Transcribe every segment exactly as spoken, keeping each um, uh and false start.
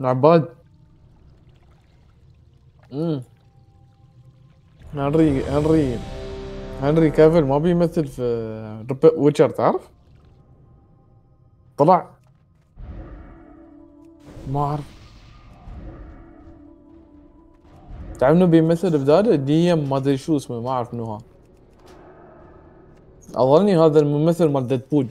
عباد. امم هنري هنري هنري كافيل ما بيمثل في ويتشر، تعرف؟ طلع. ما اعرف. تعرف انه بيمثل بداله دي ام ما ادري شو اسمه، ما اعرف منو ها. اظني هذا الممثل مال ديدبول.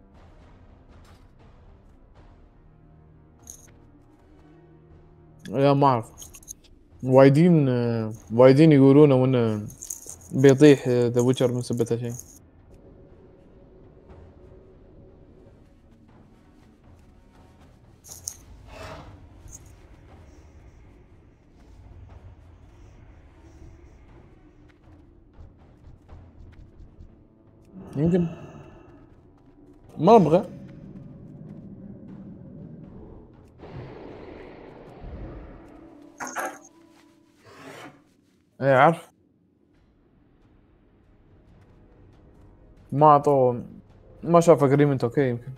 لا ما اعرف. وايدين وايدين يقولون انه بيطيح ذا ويتشر من سبة شيء. يمكن. ما ابغى. ايه عارف. ما اعطوه. ما شاف اجريمنت. اوكي يمكن.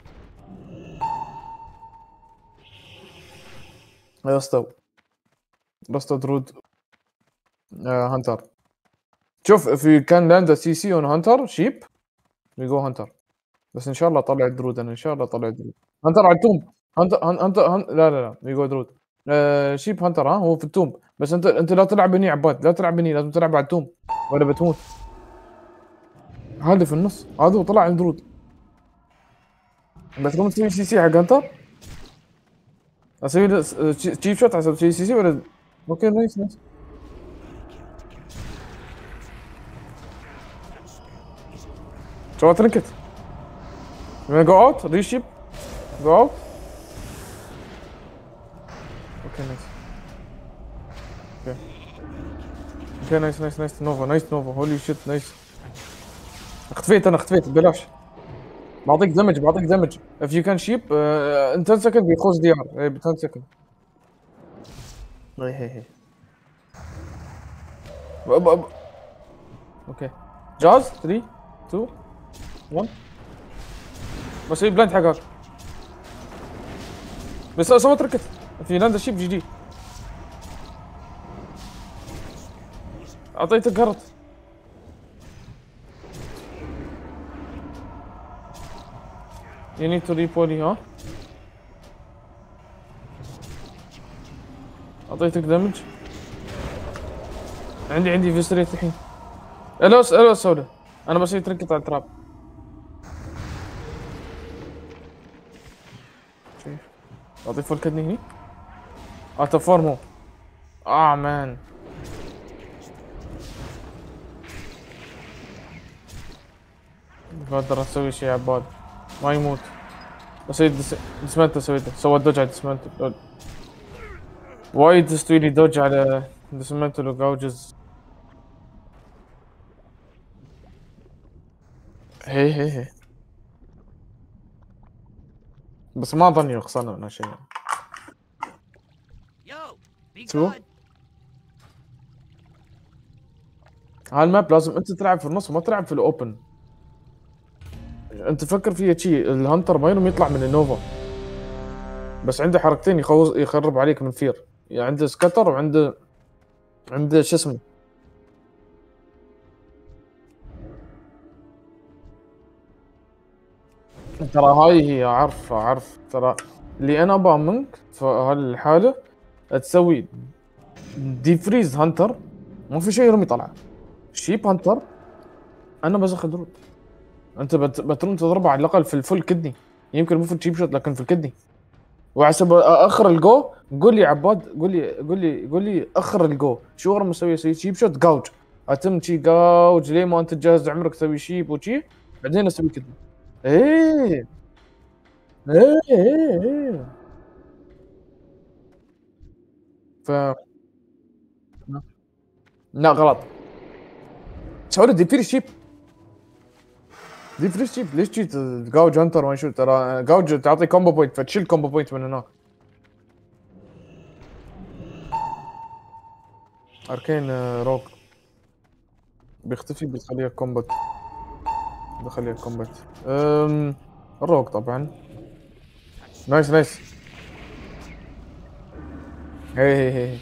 يا اسطى. راستا درود. آه هانتر. شوف في كان لاندا سي سي اون هانتر شيب. ويجو هانتر. بس ان شاء الله طلع درود، انا ان شاء الله طلع درود. هانتر على التوم. هانتر هن- هانتر هن... لا لا لا ويجو درود. آه شيب هانتر، ها هو في التوم. بس انت انت لا تلعب هني عباد، لا تلعب هني، لازم تلعب على التوم ولا بتموت. هذا في النص، هذا هو طلع عند درود. بس تقوم تسوي سي سي حق هانتر. اسوي له تشيب شوت حسب سي سي ولا. اوكي نايس نايس. شو ترنكت. جو اوت ريشيب. جو اوت. اوكي نايس. اوكي اوكي نايس نايس نايس نوفا نايس نوفا هولي شيت نايس. اختفيت انا اختفيت ببلاش. بعطيك دمج بعطيك دمج if you can sheep uh, in ten seconds بيخوز دي ار ايه ب ten seconds. هي هي هي. ب- ب- ب- اوكي جاز ثلاثة اثنين واحد. بس هي بلاند حقك. بس سوى تركت. في لاندا شيب جي جي. اعطيتك قرط. you need to repoly ها. اعطيتك دمج. عندي عندي فيستريت الحين. الوس الوس سودا. انا بسوي تركت على التراب. شايف. اعطي فول كدني هني. اتفورمو. اه مان. بقدر اسوي شيء عباد. ما يموت. بسوي دس... ديسمنت سويته سوى دوج على ديسمنت. وايد تستوي لي دوج على ديسمنت وجاوجز. هي هي هي. بس ما ظني يخسرنا ولا شيء. شو؟ هالماب لازم انت تلعب في النص وما تلعب في الاوبن. انت فكر فيها شي، الهانتر ما ينوم يطلع من النوفا. بس عنده حركتين يخوز يخرب عليك من فير. يعني عنده سكتر وعنده عنده شو اسمه. ترى هاي هي عارف عارف ترى. اللي انا ابغى منك في هالحاله تسوي ديفريز هانتر. ما في شيء يرمي طلعه. شيب هانتر. انا بزخ درود. انت بت... بترون تضربه على الاقل في الفول كدني. يمكن مو في الشيب شوت لكن في الكدني. وحسب اخر الجو. قول لي عباد، قول لي قول لي قول لي اخر الجو شو ورا مسوي اسوي شيب شوت جاوج. اتم شي جاوج ليه ما انت تجهز عمرك تسوي شيب وشي. بعدين اسوي كدني. ايه ايه ايه ايه. ف لا غلط. سوي دي فير شيب. دي فريش شيب ليش جيت جاوج هانتر ما شو ترى جاوج تعطي كومبو بوينت فتشيل كومبو بوينت من هناك. اركين روك. بيختفي بتخليها كومبات. بخليها كومبات. الروك طبعا. نايس نايس. هي هي هي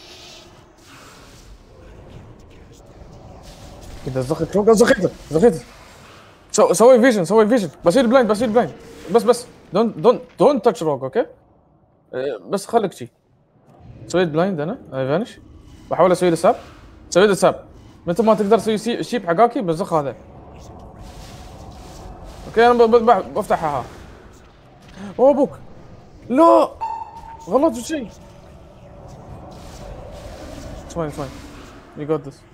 كده زخت فوق زخيته زخيته. سو سوي فيجن سوي فيجن بصير بلايند بصير بلايند. بس بس دونت دونت دونت تاتش روك اوكي. بس خليك شي. سويت بلايند انا اي فانش. بحاول اسوي له ساب. سويت له ساب. متى ما تقدر تسوي شيب حقاكي بزخ هذا. اوكي انا بفتحها ها. اوه ابوك. لا غلط شيء. It's fine, it's fine. We got this.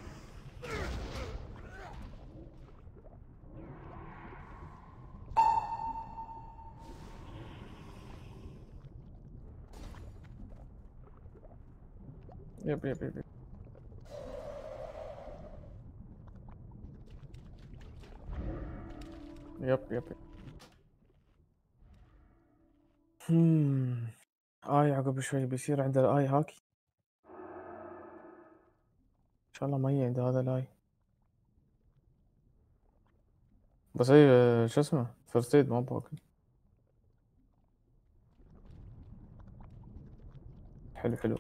Yep, yep, yep, yep. Yep, yep, yep. Hmm. آي عقب شوي بيصير عنده الآي هاكي. إن شاء الله ما هي عنده هذا الآي. بس هي شو اسمه فيرست ايد ما باكل. حلو حلو.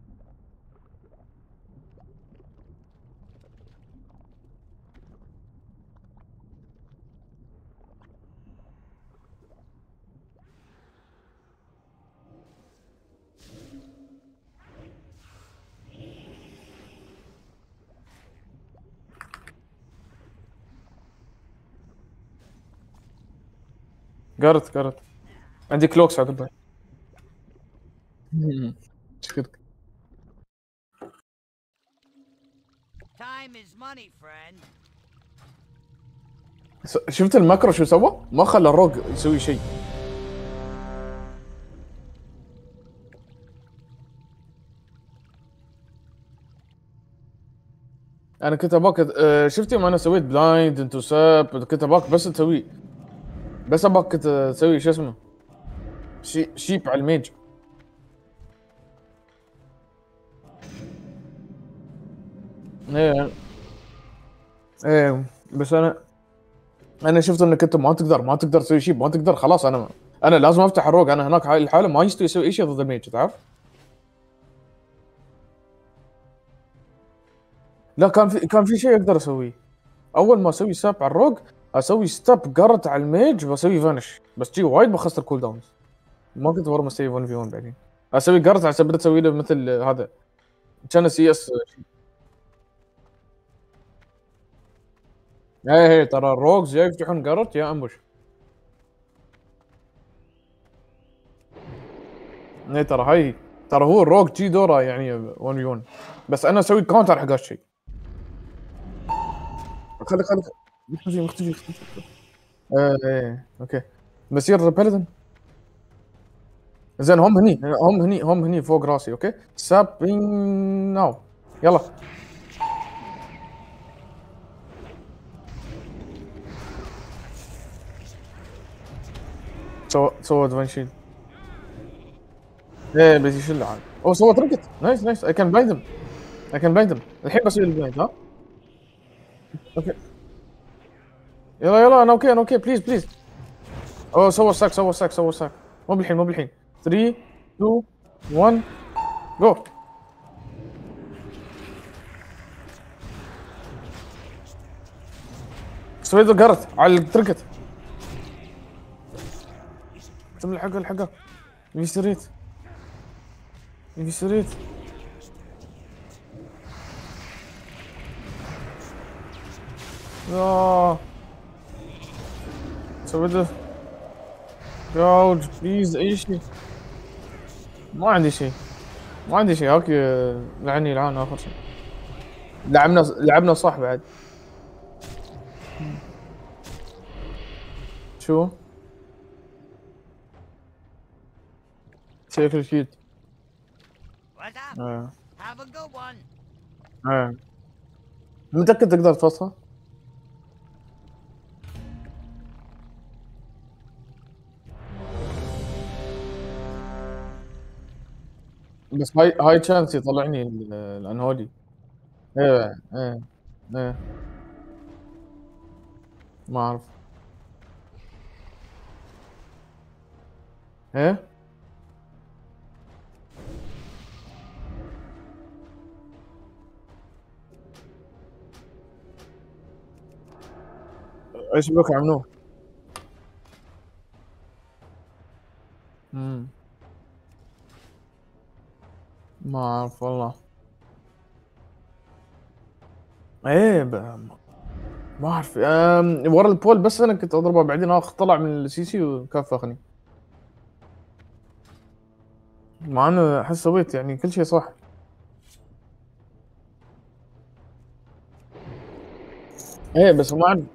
قرت قرت. عندي كلوكس عقبها. شكرك. Time is money, friend. شفت الماكرو شو سوى؟ ما خلى الروج يسوي شيء. انا كنت اباك آه، شفت يوم انا سويت بلايند انتو ساب كنت اباك بس تسوي بس اباك تسوي شو اسمه شي شيب على الميج. ايه ايه بس انا انا شفت انك انت ما تقدر ما تقدر تسوي شيء ما تقدر خلاص انا انا لازم افتح الروج انا هناك هاي الحاله ما يستوي يسوي اي شيء ضد الميج تعرف؟ لا كان في كان في شيء اقدر اسويه. اول ما اسوي ساب على الروج اسوي ستاب قرت على الميج بسوي فانش بس جي وايد بخسر كول داونز. ما كنت ورا مسوي واحد في واحد بعدين اسوي قرت على سبب اسوي له مثل هذا كان سي اس. ايه ايه ترى الروجز يا يفتحون قرت يا امبوش. ايه ترى هاي ترى هو الروج جي دوره يعني واحد في واحد بس انا اسوي كاونتر حق هالشيء. خلي خلي مختفي مختفي مختفي. ايه ايه اوكي بصير بلدن. زين هم هني هم هني هم هني فوق راسي اوكي سابين ناو يلا. سو سوى دفن شيل. ايه بس يشيل عاد. اوه سوى تركت نايس نايس اي كان بلايند اي كان بلايند الحين بسوي البلايند ها. اوكي يلا يلا انا اوكي انا اوكي بليز بليز. اوه سوى ساك سوى ساك سوى ساك مو بالحين مو بالحين ثلاثة اثنين واحد جو. سويت له قرت على التركت. تم الحقه الحقه يبي سريت يبي سريت. لا سويت له جاوج بليز اي شيء. ما عندي شيء ما عندي شيء هاك لعني العان اخر شيء. لعبنا لعبنا صح بعد. شو؟ سيف الشيت. What's up? ايه Have a good one. ايه متأكد تقدر توصل؟ بس هاي هاي تشانس يطلعني ال- الانهولي. ايه ايه ايه ما اعرف. ايه ايش بك عملوه؟ امم ما اعرف والله. ايه ب... ما اعرف. أم... ورا البول بس انا كنت اضربه، بعدين اخ طلع من السي سي وكافخني. مع انه احس سويت يعني كل شيء صح. ايه بس ما اعرف.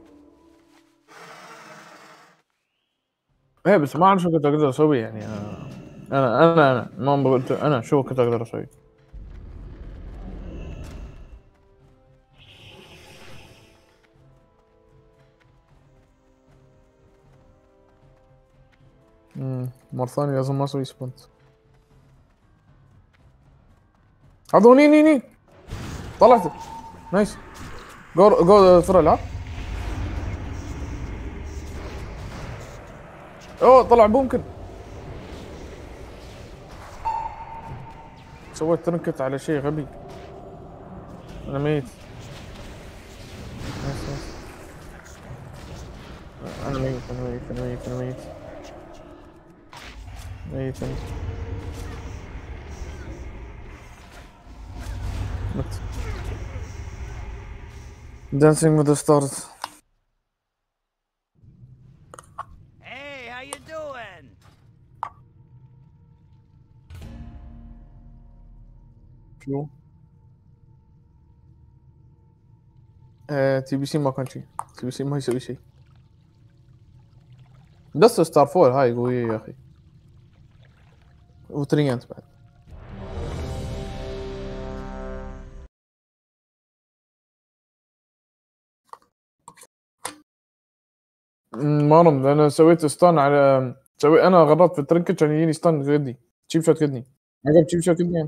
ايه بس ما اعرف شو كنت اقدر اسوي يعني. انا انا انا, أنا. ما قلت انا شو كنت اقدر اسوي. امم مرة ثانية لازم ما اسوي سبونت. هذا هني هني هني طلعت. نايس. جو جو ثرى لا. اوه طلع ممكن. سويت ترنكت على شيء غبي. انا ميت. نايس نايس. انا ميت انا ميت انا ميت انا ميت ميت ميت. مت. Dancing with the stars. Hey, how you doing? شو؟ آه، تي بي سي ما كان شيء. تي بي سي ما يسوي شيء. بس ستار فور هاي قوية يا اخي. وتريانت بعد. أمم، ما رمد. انا سويت ستان على سوي انا غلطت في الترنكت عشان يجيني ستان غدي. تشيب شوت غدني. عقب تشيب شوت غدني.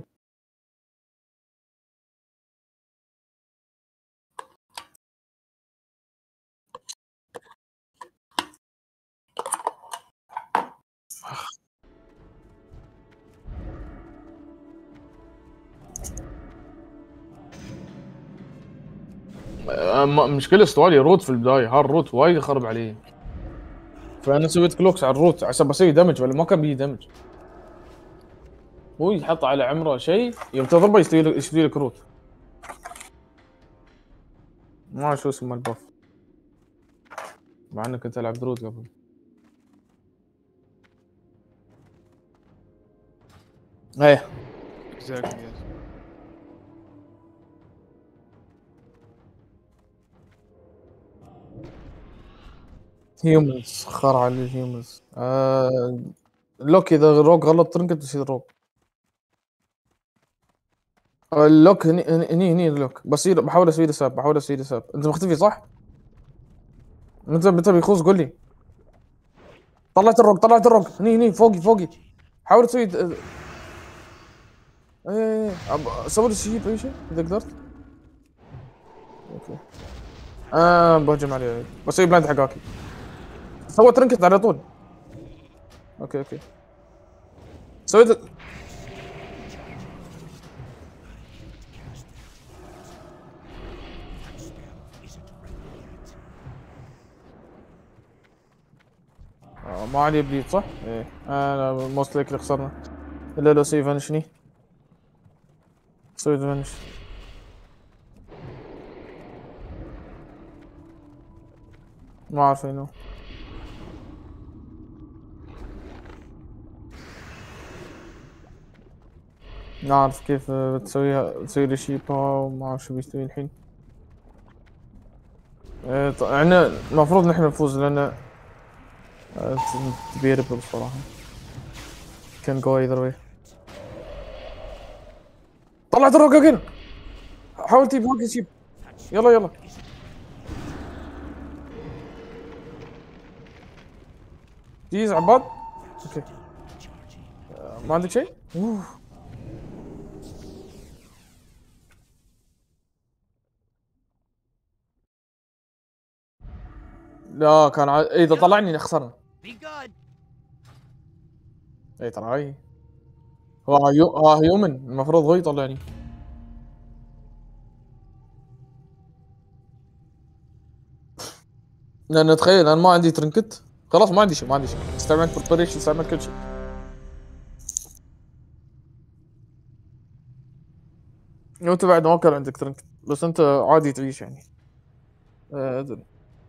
آه، ما- مشكلة استوالي روت في البداية. هالروت وايد يخرب عليه. فانا سويت كلوكس على الروت عشان بسوي دمج، ولا ما كان بيجي دمج. هو يحط على عمره شيء يوم تضربه يستوي لك يستوي لك روت. ما اعرف شو اسمه الباف، مع اني كنت العب درود قبل. ايه Exactly, yes. هيومنز خار على الهيومنز. آه... لوك اذا روك غلط ترنكت يصير روك. آه، اللوك هني هني هني هني اللوك بصير. بحاول اسوي ساب بحاول اسوي ساب. انت مختفي صح؟ انت متى بيخوص قول لي. طلعت الروك طلعت الروك هني هني فوقي فوقي. حاول تسوي د- ايه ايه ايه. أب- سوي لي شيء اي شيء اذا قدرت. اوكي. اه بهجم عليه بسوي بلاند حق هاكي. سوى ترنكت على طول. اوكي اوكي سويت. آه، ما علي بليد صح؟ ايه انا موست لايكلي خسرنا. الا لو سوي فانشني. سوي فانش. ما اعرف انه. ما اعرف كيف بتسويها تسوي لي شيبا وما اعرف شو بيسوي الحين. إيه ط- احنا المفروض نحن نفوز لان ديبيربل صراحة. كان جو ايذر واي. طلعت الروك اجين. حاول تجيب هوكي شيب. يلا يلا. جيز عباد. اوكي. آه، ما عندك شيء؟ اوه. لا كان ع... اذا طلعني خسرنا. Be good. اي ترى هاي. هو هيو... ها هيومن المفروض هو يطلعني. لان تخيل انا ما عندي ترنكت، خلاص ما عندي شيء، ما عندي شيء، استعملت بريبريشن، استعملت كل شيء. وانت بعد ما كان عندك ترنكت، بس انت عادي تعيش يعني. آه، ادري.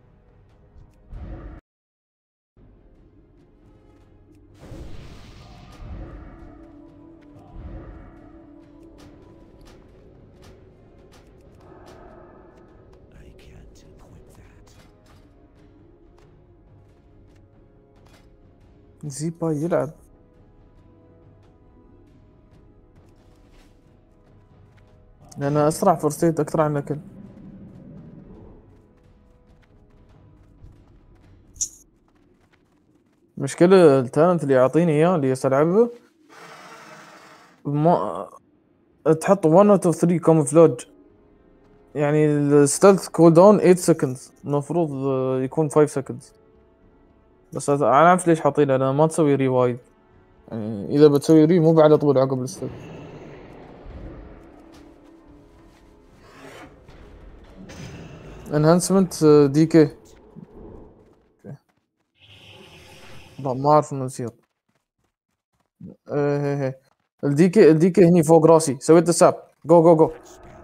I can't equip that. زيبا يلعب. لان اسرع فرصيت اكثر عن كل. مشكلة التالنت اللي يعطيني اياه اللي يلعبه ما تحط واحد اوت اوف ثلاثة كاموفلاج، يعني الستلث كول داون ثمانية سكندز، المفروض آه، يكون خمسة سكندز. بس انا اعرف ليش حاطينه، انا ما تسوي ري وايد، يعني اذا بتسوي ري مو بعد طول عقب الستلث. انهانسمنت دي كي. لا ما اعرف انه يصير. ايه ايه ايه. الدي كي الدي كي هني فوق راسي، سويت الساب. جو جو جو.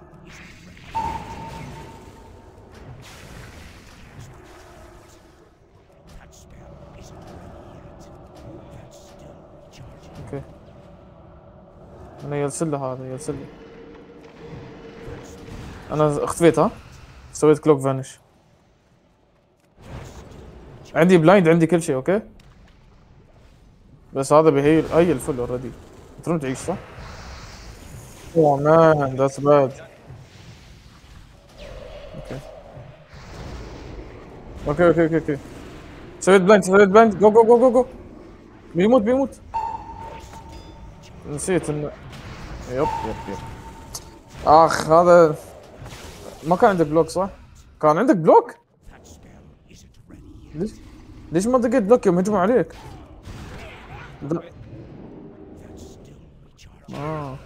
اوكي انا يرسل هذا يرسل. انا اختفيت ها، سويت كلوك فانش. عندي بلايند، عندي كل شيء اوكي. بس هذا بهي هي الفل اوريدي. ترون تعيش صح؟ اوه مان ذاتس باد. اوكي اوكي اوكي اوكي اوكي. سويت بلايند سويت بلايند. جو جو جو جو جو. بيموت بيموت. نسيت انه يب يب يب. اخ هذا ما كان عندك بلوك صح؟ كان عندك بلوك؟ ليش ليش ما دقيت بلوك يوم هجموا عليك؟ د... اه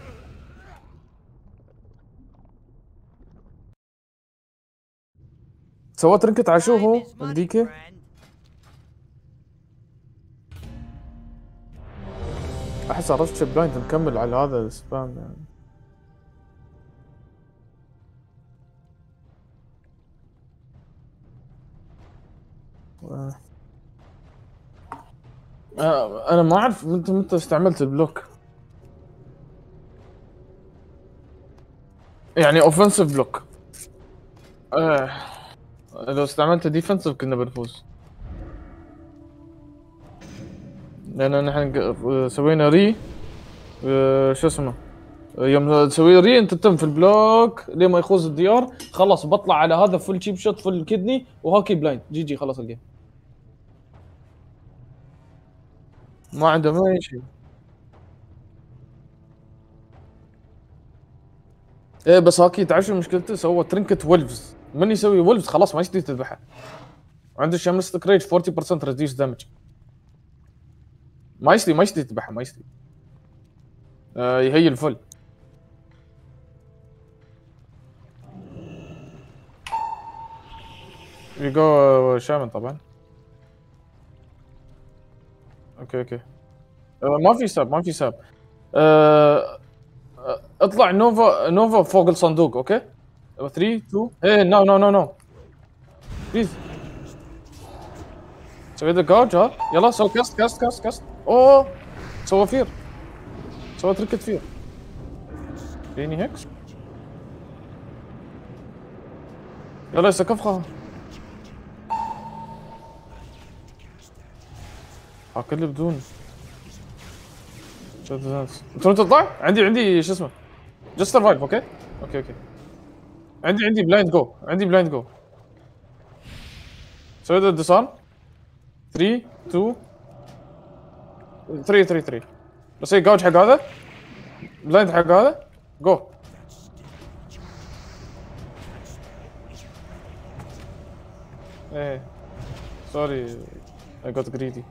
سويت رنكت على شو هو الديكي؟ احس عرفت بلايند نكمل على هذا السبام يعني. آه، انا ما اعرف متى متى استعملت البلوك، يعني اوفنسيف بلوك. آه. لو استعملت ديفنسيف كنا بنفوز، لان نحن ق- سوينا ري. آه، شو اسمه، يوم تسوي ري انت تتم في البلوك لين ما يخوز الديار، خلاص بطلع على هذا فل تشيب شوت فل كدني وهاكي بلايند جي جي خلاص الجيم. ما عنده ما اي شيء. ايه بس هاكي تعرف شو مشكلته؟ سوى ترنكت ولفز، من يسوي ولفز خلاص ما يصير تذبحه. عنده شمستك ريج أربعين بالمية ريديوس دامج، ما يصير ما يصير تذبحه ما يصير. آه هي الفل. يجو شامن طبعا. اوكي اوكي. آه ما في ساب ما في ساب. آه آه، اطلع نوفا نوفا فوق الصندوق اوكي. ثلاثة اثنين ايه نو نو نو نو بليز. سوي ذا جوج ها، يلا سوي كاست كاست كاست كاست. اوه سوى فير، سوى تركت فير. فيني هيكس. يلا يسكفها. هاكل بدون. شو الناس انتوا تطلع عندي عندي شو اسمه جست سرفايف اوكي اوكي اوكي. عندي عندي بلايند جو عندي بلايند جو. سوي ذا ديسارم. ثلاثة اثنين ثلاثة ثلاثة ثلاثة. بس هي جوج حق هذا، بلايند حق هذا. جو. ايه سوري I got greedy.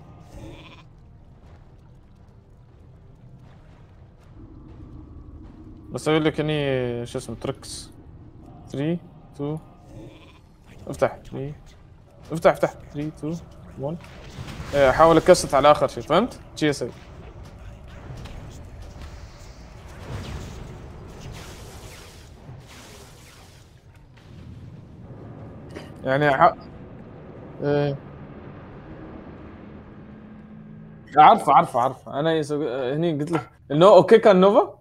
بسوي لك اني شو اسمه تركس. ثلاثة اثنين افتح ثلاثة افتح افتح ثلاثة اثنين واحد. ايه احاول اكست على اخر شيء، فهمت؟ شي اسوي. يعني ح... ايه عارفه عارفه عارفه انا يسوي... هني قلت لك انه اوكي كان نوفا.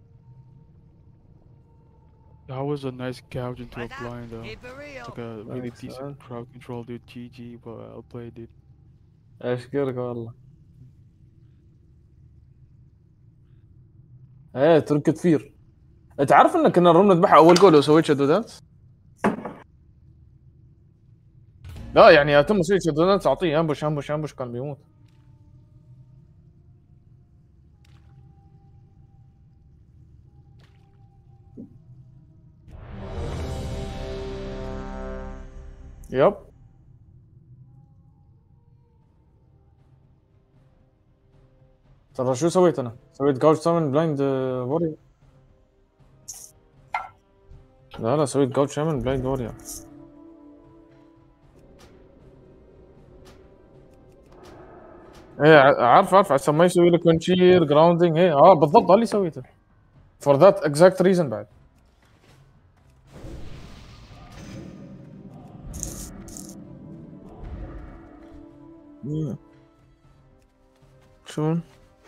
That was a nice gouge into a blind though. Keep it It's like real. a really Thanks, decent man. crowd control, dude. G G, but I'll play, dude. اشكرك والله. ايه ترك كثير. تعرف ان كنا نروم نذبحها اول جول وسويت شدودات؟ لا يعني يتم مسوي شدودات تعطيه امبوش امبوش امبوش كان بيموت. يب. ترى شو سويت انا؟ سويت جاوج سامن بلايند وورير. لا لا سويت جاوج سامن بلايند وورير. ايه عارف عارف عشان ما يسوي لك ونشير جراوندينج. ايه اه بالضبط هذا اللي سويته. فور ذات اكزاكت ريزن بعد. شو؟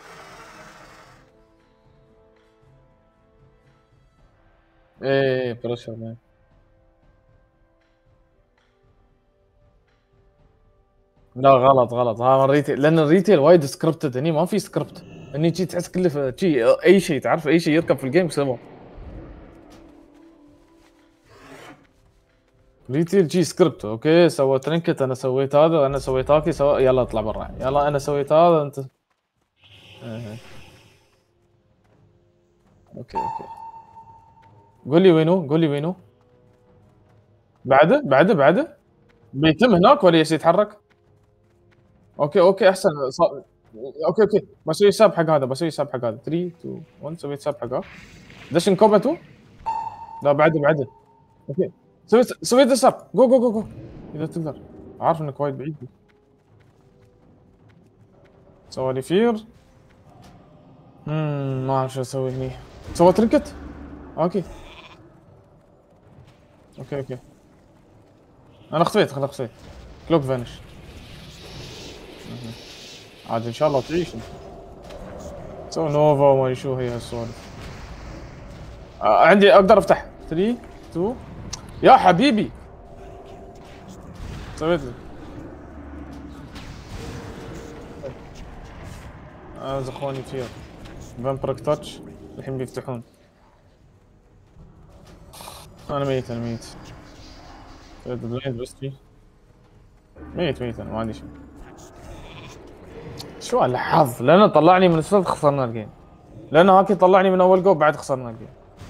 ايه بريشر مان. لا غلط غلط ها الريتيل، لان الريتيل وايد سكريبتد، هني ما في سكريبت. هني شي تحس كله في شي اي شيء، تعرف اي شيء يركب في الجيم سوى. ريتيل شي سكريبت. اوكي سوى ترنكت، انا سويت هذا، انا سويت هاكي، سوى يلا اطلع برا، يلا انا سويت هذا انت. اه. اوكي اوكي قول لي وينو، قول لي وينو. بعده بعده بعده بيتم هناك ولا يس يتحرك؟ اوكي اوكي احسن ص... اوكي اوكي بسوي ساب حق هذا، بسوي ساب حق هذا. ثلاثة اثنين واحد سويت ساب حق هذا. دشن كوباتو. لا بعده بعده. اوكي سويت سويت ساب. جو جو جو جو اذا تقدر، عارف انك وايد بعيد. سوى لي فير. امم ما اعرف شو اسوي هني. سوى تركت. اوكي اوكي اوكي انا اختفيت خلاص اختفيت. كلوك فانش. عاد ان شاء الله تعيش انت. سوي نوفا وما ادري شو هي هالسوالف. آه عندي اقدر افتح ثلاثة اثنين. يا حبيبي سويت لي. آه زخوني فير. فامبرك تاتش الحين بيفتحون. انا ميت انا ميت. بلايند بس فيه ميت ميت انا ما عندي شيء. شو الحظ، لانه طلعني من السلط خسرنا الجيم، لانه هاكي طلعني من اول جو بعد خسرنا الجيم.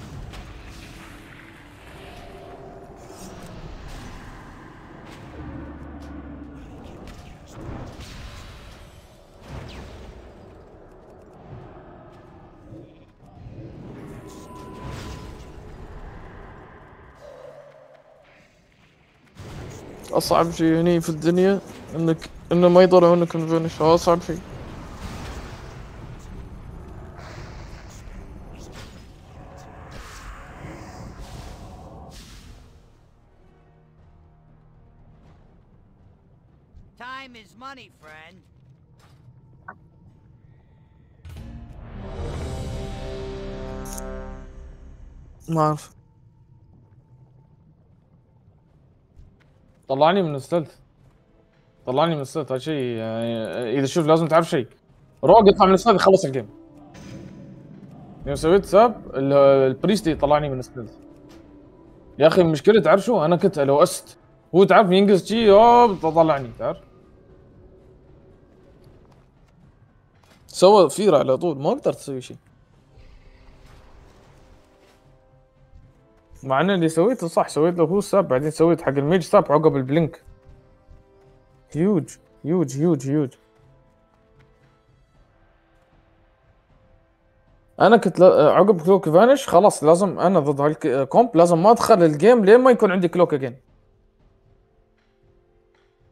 اصعب شيء هني في الدنيا انك انه ما يطلعونك من فينش، هذا اصعب شيء. Time is money, friend. ما اعرف. طلعني من الستلث، طلعني من الستلث. هذا شيء يعني اذا شوف لازم تعرف شيء، روج يطلع من الستلث يخلص الجيم. يوم سويت ساب البريستي طلعني من الستلث. يا اخي المشكله تعرف شو، انا كنت لو است هو تعرف ينقز شي يوب طلعني، تعرف سوى فير على طول، ما قدرت اسوي شيء. مع ان اللي سويته صح، سويت له هو ساب، بعدين سويت حق الميج ساب عقب البلينك. هيوج هيوج هيوج هيوج. انا كنت ل... عقب كلوك فانش خلاص لازم انا ضد هالكومب لازم ما ادخل الجيم لين ما يكون عندي كلوك اجين.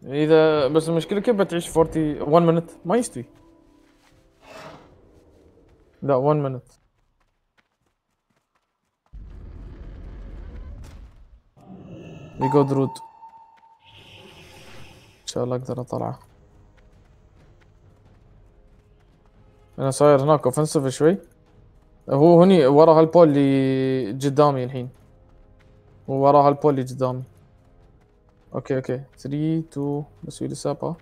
اذا بس المشكله كيف بتعيش أربعين واحد minute ما يستوي. لا واحد minute. يجو درود ان شاء الله اقدر اطلعه. انا صاير هناك اوفنسيف شوي. هو هني ورا هالبول اللي قدامي الحين. هو ورا هالبول اللي قدامي. اوكي اوكي ثلاثة اثنين بسوي لي سابا.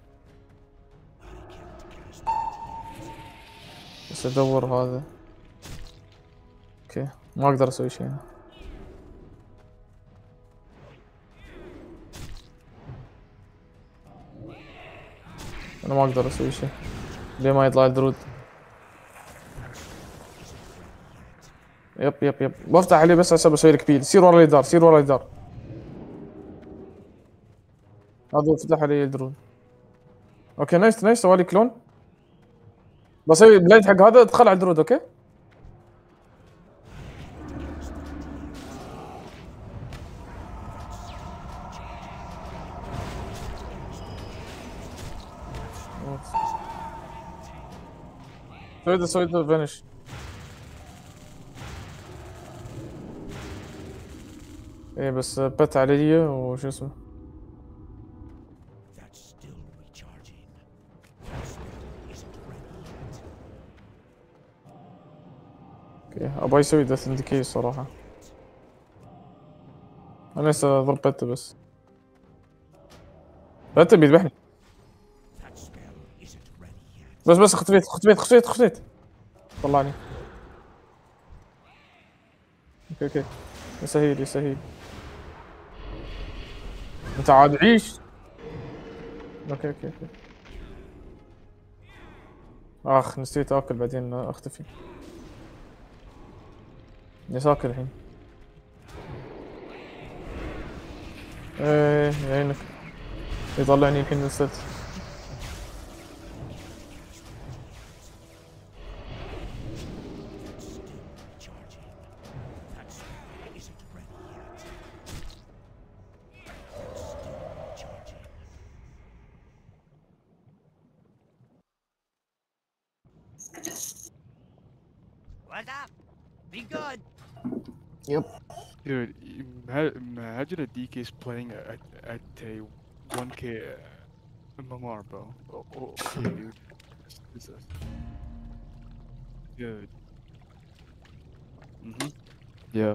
بس ادور هذا. اوكي ما اقدر اسوي شيء هنا. انا ما اقدر اسوي شيء ليه ما يطلع الدرود. يب يب يب بفتح عليه بس عشان بسوي لك بيل. سير ورا اليدار سير ورا اليدار. هذا فتح علي الدرود. اوكي نايس نايس سوالي كلون. بسوي بلايد حق هذا ادخل على الدرود. اوكي سوي ده سوي ده فينش. ايه بس بت علي وشو اسمه. That's still recharging. That spell isn't ready yet. اوكي ابغى يسوي ديث انديكي صراحة. انا لسه ضرب بت بس. بت بيذبحني. That spell isn't ready yet. بس بس اختفيت اختفيت اختفيت اختفيت. طلعني. اوكي اوكي يسهيل يسهيل. انت عاد عيش. اوكي اوكي اوكي. اخ نسيت اكل بعدين اختفي. ليش اكل الحين؟ ايه يعينك. يطلعني الحين من الست. What's up? Be good. Yep. Dude, ima- imagine a D K is playing at, at a one K M M R, bro. Oh, oh, okay, dude. This is, dude. Mm-hmm. Yeah.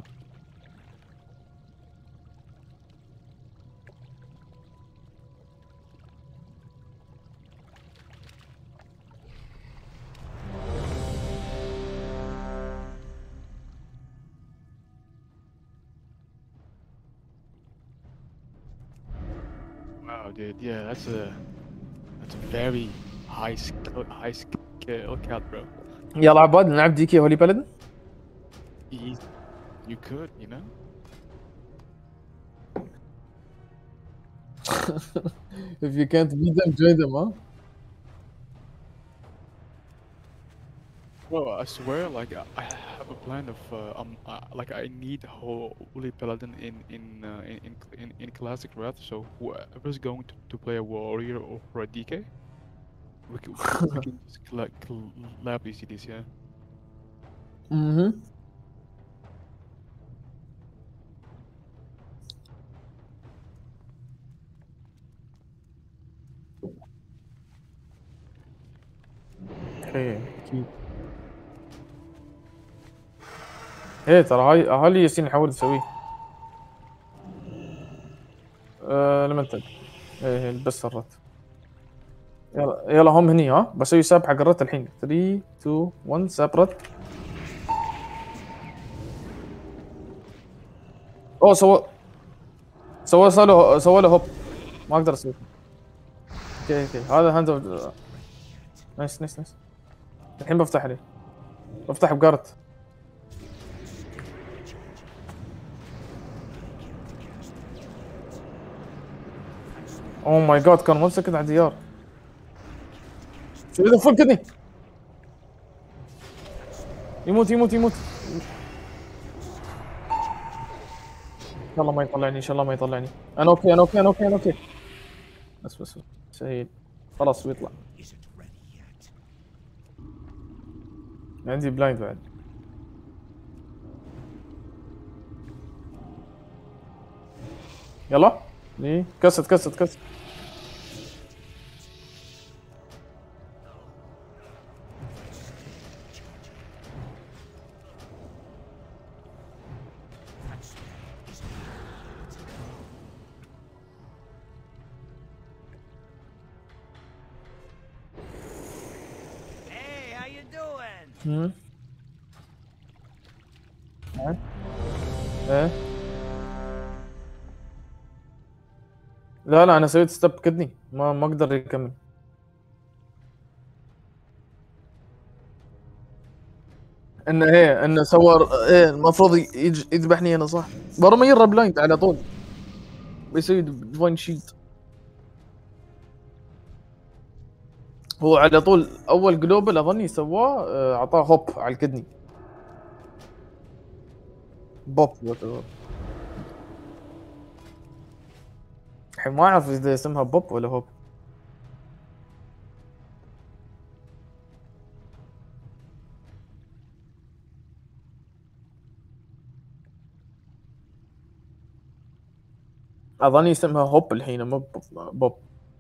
Wow, dude. Yeah, that's a that's a very high skill, high skill count, bro. يلا عباد نلعب دي كي هولي بلد. You, you could, you know. If you can't beat them, join them, huh? Well, I swear, like I I have a plan of uh, um, uh, like I need Holy Paladin in in uh, in, in in in Classic Wrath. So whoever's going to, to play a warrior or a D K, we can, we can just collab, collab these C Ds, yeah. Mm-hmm. ايه اكيد. ايه ترى هاي هاللي ياسين نحاول نسويه. آه لما انت ايه بس سرت. يلا يلا هم هني ها بسوي ساب حق الرت الحين ثلاثة اثنين واحد ساب رت. اوه سوى سوى سوى سوى له هوب ما اقدر اسوي. اوكي اوكي هذا هاند اوف. نايس نايس نايس. الحين بفتح عليه بفتح بقارت. اوه ماي جاد كان ممسك على الديار. شو اذا فكني يموت يموت يموت. ان شاء الله ما يطلعني ان شاء الله ما يطلعني. انا اوكي انا اوكي انا اوكي انا اوكي بس بس سهيل خلاص ويطلع. Isn't ready yet. عندي بلايند بعد. يلا ليه كست كست كست. Hey, how you doing? امم ايه لا لا انا سويت ستيب كدني ما ما اقدر يكمل. انه ايه انه سوى ايه المفروض يج- يذبحني انا صح. برا ما يرى بلايند على طول بيسوي ديفاين شيلد. هو على طول اول جلوبال اظني سواه آه، اعطاه هوب على الكدني بوب whatever. الحين ما اعرف اذا اسمها بوب ولا هوب. اظني اسمها هوب الحين مو بوب, بوب.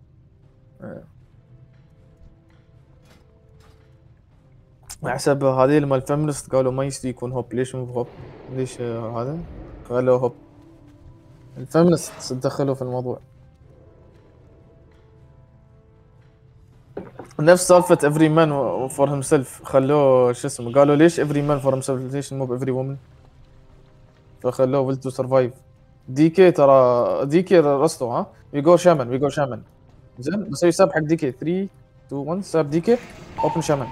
حسب هذه لما الفيمنست قالوا ما يصير يكون هوب. ليش مو هوب؟ ليش آه، هذا قالوا هوب؟ الفيمنست تدخلوا في الموضوع. نفس سالفة every man for himself خلوه شو اسمه قالوا ليش every man for himself ليش مو every woman فخلوه will to survive. دي كي ترى دي كي رستو ها we go shaman we go shaman زين بسوي ساب حق دي كي ثلاثة اثنين واحد ساب دي كي open shaman.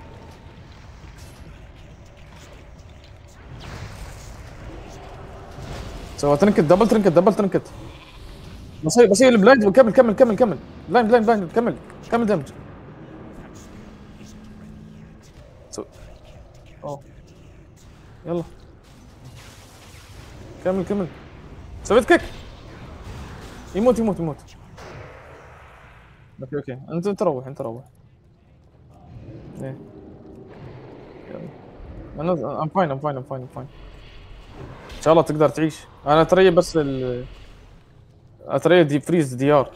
سوى ترنكت دبل ترنكت دبل ترنكت بسوي بسوي البلايند كمل كمل كمل كمل بلايند بلايند بلايند كمل كمل دمج. سو اوه يلا كمل كمل سويت كيك يموت يموت يموت. اوكي اوكي انت انت روح انت روح. ايه يلا انا ام فاين ام فاين ام فاين ام فاين ان شاء الله تقدر تعيش. انا ترى بس ال اتري دي فريز ديار.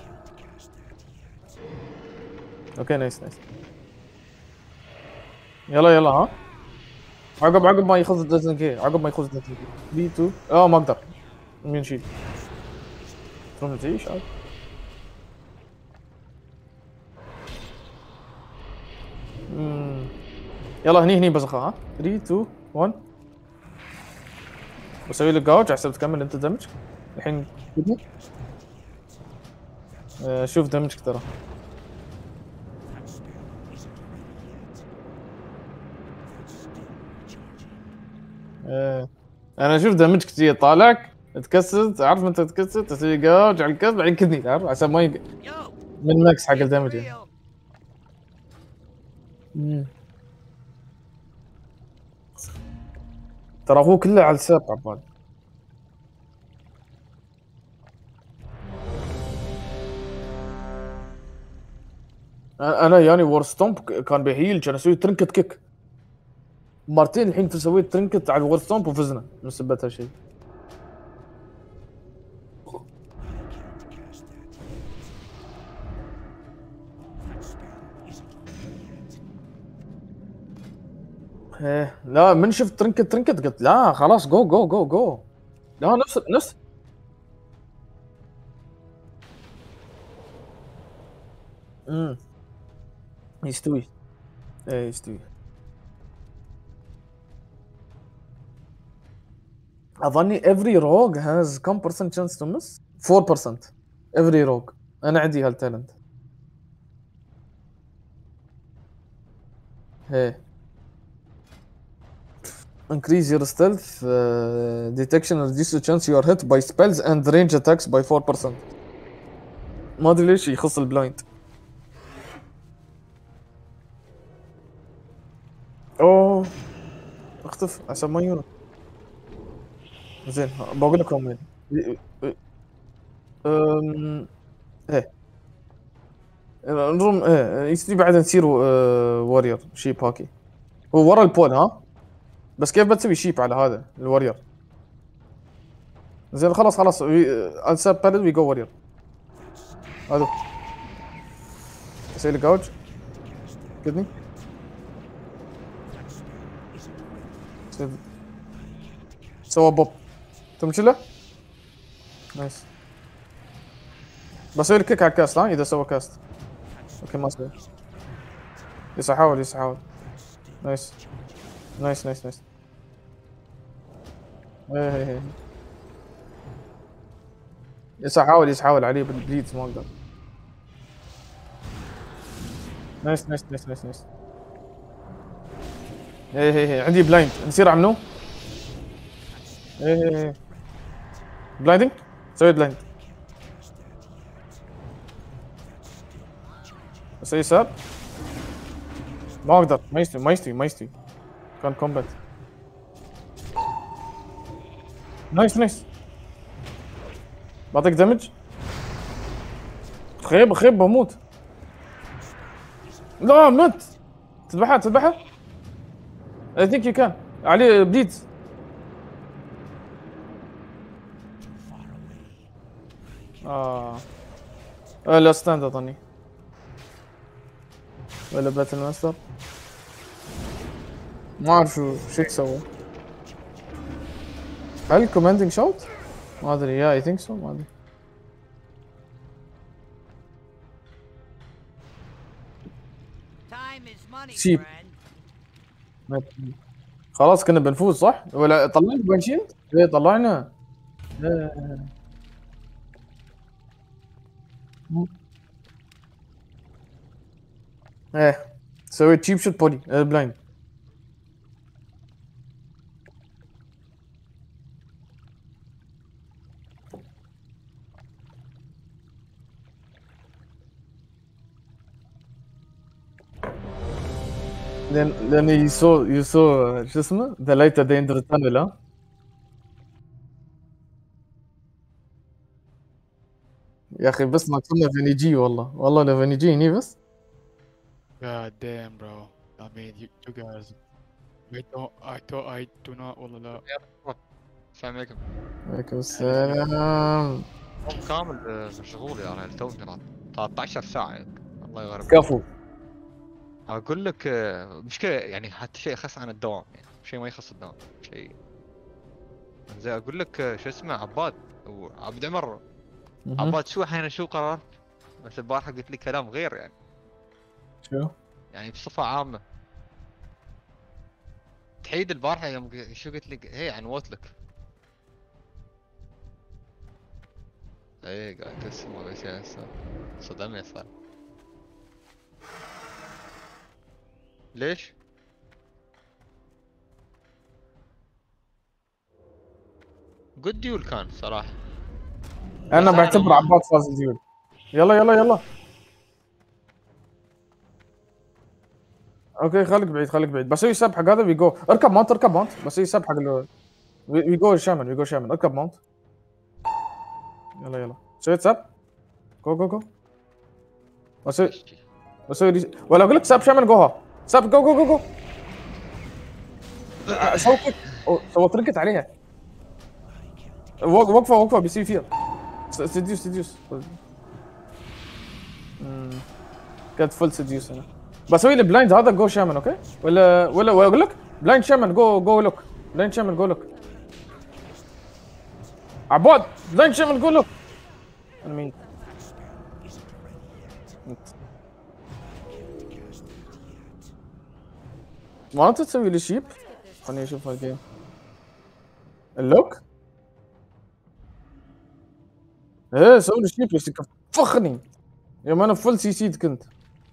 اوكي نايس نايس يلا يلا ها عقب عقب ما يخلص الدزن كي عقب ما يخلص الدزن كي بي تو اه ما اقدر مين شيل تروم تعيش عاد. مم. يلا هني هني بزخة ها ثلاثة اثنين واحد بسوي لك جاوج عشان تكمل انت دمج الحين كده. آه شوف دمجك ترى آه. انا شوف دمجك تجي طالعك تكسر تعرف انت تكسر تسوي جاوج على الكذب بعدين كذني تعرف عشان ما يق... Yo, من ماكس حق it's الدمج. real. مم. ترى هو كله على الساب عباد. انا يعني وور ستومب كان بيهيل كان اسوي ترنكت كيك مرتين الحين سويت ترنكت على الور ستومب وفزنا من سبة هالشيء. ايه لا من شفت ترنكت ترنكت قلت لا خلاص جو جو جو جو لا نفس نفس امم يستوي ايه يستوي. اظني every rogue has كم percent chance to miss four percent every rogue. انا عندي هالتالنت. ايه increase your stealth uh, detection and reduce the chance you are hit by spells and range attacks by four percent. ما ادري ليش يخص البلايند. اوه اختف عشان ما يونك. زين بقول لكم وين. أم... ايه نروم ايه يصير بعد نصير وورير شيب هاكي. هو ورا البول ها، بس كيف بتسوي شيب على هذا الورير؟ زين خلاص خلاص انسب بالد وي جو وورير. هذا اسوي لك اوج كدني سوى بوب تمشي له نايس. بسوي لك كيك على الكاست ها اذا سوى كاست. اوكي ما سوي. يس احاول يس احاول. نايس نايس نايس نايس. ايه ايه ايه يس احاول يس احاول عليه بالبليدز ما اقدر. نايس نايس نايس نايس نايس. ايه ايه ايه عندي بلايند نصير على منو؟ ايه ايه ايه بلايندنج سويت بلايند. اسوي ساب ما اقدر ما يستوي ما يستوي ما يستوي كان كومبات. نايس نايس بعطيك دمج. خيب خيب بموت. لا مت تذبحها تذبحها. I think you can عليه بليدز. اه لا ستاند اظني ولا باتل ماستر ما اعرف شو شو يسوي. هل كوماندينج شوت؟ ما ادري يا اي ثينك سو ما ادري. Time is money, Cheap. friend. خلاص كنا بنفوز صح؟ ولا طلعنا بنشيلد؟ ايه طلعنا. ايه ايه سويت تشيب شوت بودي بلايند. لان لان يسو يسو شو اسمه ذا لايت ذا اند تانل ها. يا اخي بس ما كنا فينيجي والله والله لو فينيجي هني بس. God damn, bro. I mean, you, you guys. I don't. I thought I do not. والله لا. السلام عليكم. عليكم السلام. يوم كامل مشغول يا رجال تو ثلاثة عشر ساعة الله يغرب. كفو. اقول لك مشكلة يعني حتى شيء يخص عن الدوام يعني شيء ما يخص الدوام شيء. زين اقول لك شو اسمه عباد وعبد عمر. عباد شو احيانا شو قررت؟ بس البارحة قلت لي كلام غير يعني. شو؟ يعني بصفة عامة. تحيد البارحة يوم شو قلت لك هي عن ووتلك. ايه قاعد تسمع بس يا هسه صدمني صار. ليش؟ جود ديول كان صراحة. انا بعتبر عباد فاز ديول. يلا يلا يلا. اوكي خليك بعيد خليك بعيد بسوي سب حق هذا ويجو. اركب ماونت اركب ماونت بسوي سب حق ال ويجو شامل ويجو شامل. اركب ماونت. يلا يلا سويت سب. جو جو جو. بسوي بسوي دي... ولا اقول لك سب شامل جوها. سب جو جو جو جو. سوي كيك. سوي تركت عليها. وقفه وقفه بيصير فيها. سديوس سديوس. كانت فل سديوس هنا. بسوي لي بلايند هذا جو شامان اوكي ولا ولا اقول لك بلايند شامان جو جو لوك. بلايند شامان جو لوك. عباد بلايند شامان جو لوك. انا مين؟ ما انت تسوي لي شيب؟ خليني اشوف هالجيم. اللوك؟ ايه سوي لي شيب بس فخني يوم انا فل سي سيد كنت.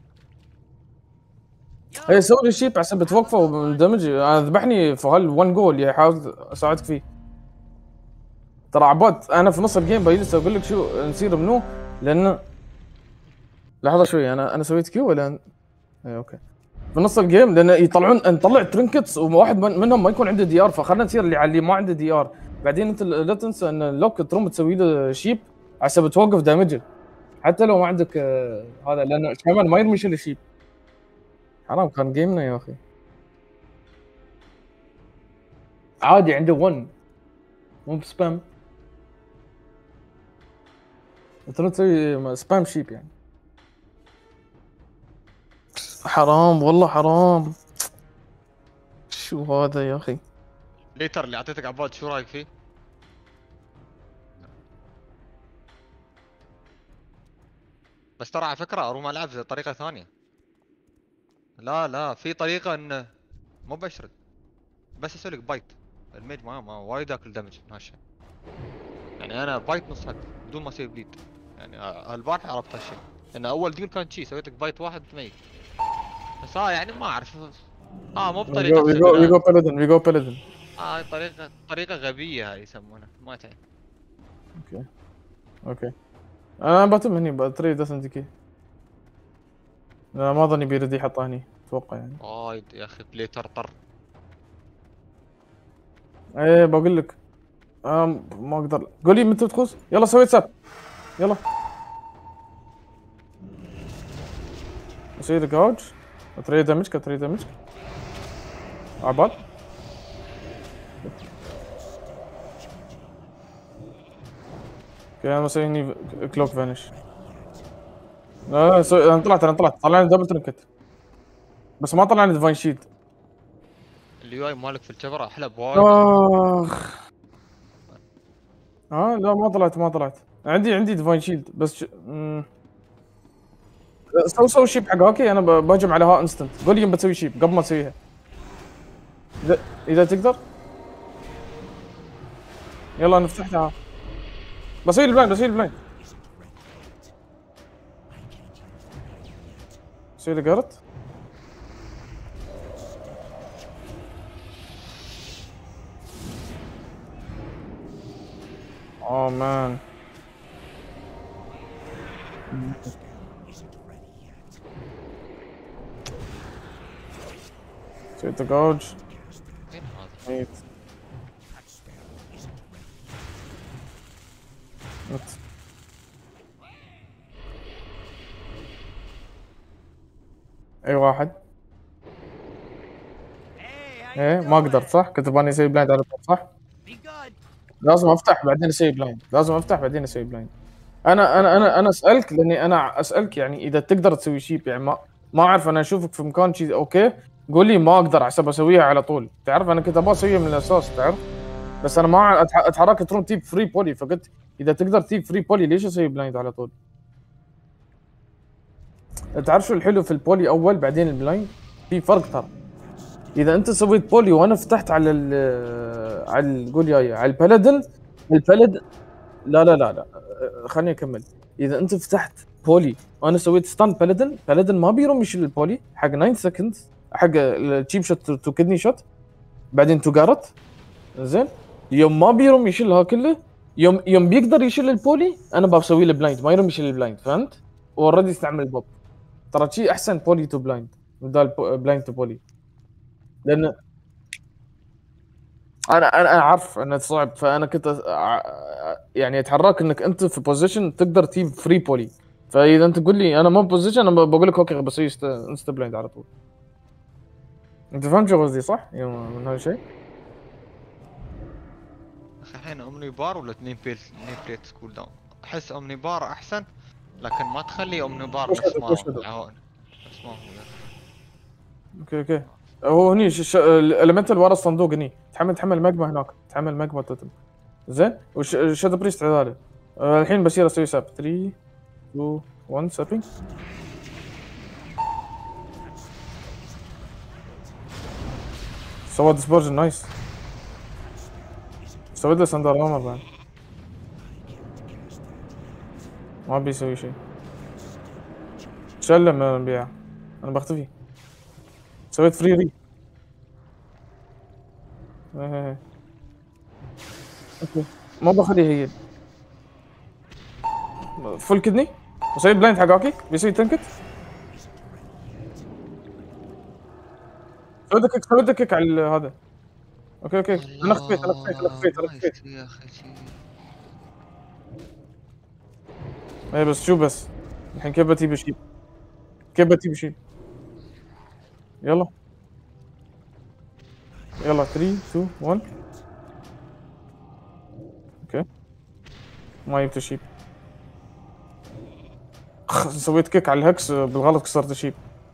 ايه سوي لي شيب عشان بتوقفه وبندمج. انا ذبحني في هال ون جول اللي احاول اساعدك فيه. ترى عباد انا في نص الجيم بجلس اقول لك شو نصير منو لان لحظه شوي انا انا سويت كيو ولا ايه اوكي في نص الجيم لان يطلعون نطلع ترنكتس وواحد من منهم ما يكون عنده دي ار فخلنا نصير اللي على اللي ما عنده دي ار. بعدين انت لا تنسى ان اللوك تروم تسوي له شيب عشان بتوقف دامجه حتى لو ما عندك آه، هذا، لان شامان ما يرمي شيل الشيب. حرام كان جيمنا يا اخي. عادي عنده ون مو بسبام. انت لا تسوي سبام شيب يعني. حرام والله حرام. شو هذا يا اخي؟ ليتر اللي اعطيتك عباد شو رايك فيه؟ بس ترى على فكره اروم العب طريقه ثانيه. لا لا في طريقه انه مو بشرد، بس اسوي لك بايت. الميج ما, ما وايد اكل دمج من هالشيء. يعني انا بايت نص هد بدون ما اسوي بليد. يعني آه، البارح عرفت هالشيء، لان اول ديول كان شي سويت لك بايت واحد ميت. بس ها يعني ما اعرف. اه مو بطريقه وي جو سبلان. بلدن وي جو بلدن. اه هاي طريقه طريقه غبيه هاي يسمونها ما تعرف. اوكي اوكي انا بتم هني بطريقه دسنتكي. لا ما ظني بيرد يحطها هني اتوقع يعني. وايد يا اخي بلاي طرطر. ايه بقول لك آه ما اقدر. قول لي متى تخوص. يلا سويت ساب يلا. اسوي لك اوج طريقه دمج كطريقه دمج عبال. اوكي انا بسوي هني كلوك فانش. لا لا سوي... انا طلعت انا طلعت طلعني دبل ترنكت بس ما طلعني ديفاين شيلد. اليو اي مالك في الجبر احلى بوايد. اخ ها لا ما طلعت ما طلعت. عندي عندي ديفاين شيلد بس ش... مم. سوي سوي شيب حق اوكي. انا ب- بهجم عليها انستنت. قول لي يوم بتسوي شيب قبل ما تسويها اذا اذا تقدر. يلا انا فتحتها. بسوي البلاين بسوي البلاين. بسوي لي جارت. اوه مان سويت جوج وين هذا؟ ميت مت. اي واحد. ايه ما قدرت صح. كنت باني اسوي بلايند على طول صح. لازم افتح بعدين اسوي بلايند. لازم افتح بعدين اسوي بلايند. انا انا انا انا اسالك لاني انا اسالك يعني اذا تقدر تسوي شيء يعني ما ما اعرف. انا اشوفك في مكان شيء اوكي قول لي ما اقدر حسب اسويها على طول. تعرف انا كنت ابغى اسويها من الاساس تعرف. بس انا ما أتح- اتحرك ترون تيب فري بولي فقلت اذا تقدر تيب فري بولي ليش اسوي بلايند على طول. تعرف شو الحلو في البولي اول بعدين البلايند؟ في فرق ترى. اذا انت سويت بولي وانا فتحت على ال على ال- قول ياي على البلدن. البلد لا لا لا لا خليني اكمل. اذا انت فتحت بولي وانا سويت ستان بلدن بلدن ما بيروم يشيل البولي حق تسعة سكند حق التشيب شوت تو كدني شوت بعدين تو جارت. زين يوم ما بيروم يشيلها كله يوم يوم بيقدر يشيل البولي انا بسوي له بلايند ما يروم يشيل البلايند فهمت. اوريدي استعمل البوب. ترى شيء احسن بولي تو بلايند بدال بلايند تو بولي. لان انا انا انا عارف انه صعب فانا كنت أ- يعني اتحرك انك انت في بوزيشن تقدر تجيب فري بولي. فاذا انت تقول لي انا مو بوزيشن انا بقول لك اوكي بسوي انستا بلايند على طول. انت فهمت شو قصدي صح من هذا الشيء؟ اخي الحين اومني بار ولا اثنين بيت اثنين بليت سكول داون. احس اومني بار احسن، لكن ما تخلي اومني بار وش نفس هذا؟ ما وش هذا؟ هو نفس ما هو. اوكي اوكي هو هني الالمنتال ورا الصندوق هني. تحمل تحمل ماجما هناك. تحمل ماجما توتم زين. وشادو بريست عذاله. أه الحين بصير اسوي ساب ثلاثة اثنين واحد سابينج. سوى ديسبورجن نايس. سويت له سندر ارمر بعد ما بيسوي شيء. شل لما نبيعه انا بختفي. سويت فري ري. ايه اوكي ما بخليه هي فول كدني. وسويت بلايند حق اوكي بيسوي تنكت. سويت كيك سويت كيك على هذا. اوكي اوكي انا خفيت انا خفيت انا خفيت انا خفيت. يا اخي شي. ايه بس شو بس الحين كيف بتجيب شيب؟ كيف بتجيب شيب؟ يلا يلا ثلاثة اثنين واحد. اوكي ما جبت شيب. خ- سويت كيك على الهكس بالغلط كسرت الشيب.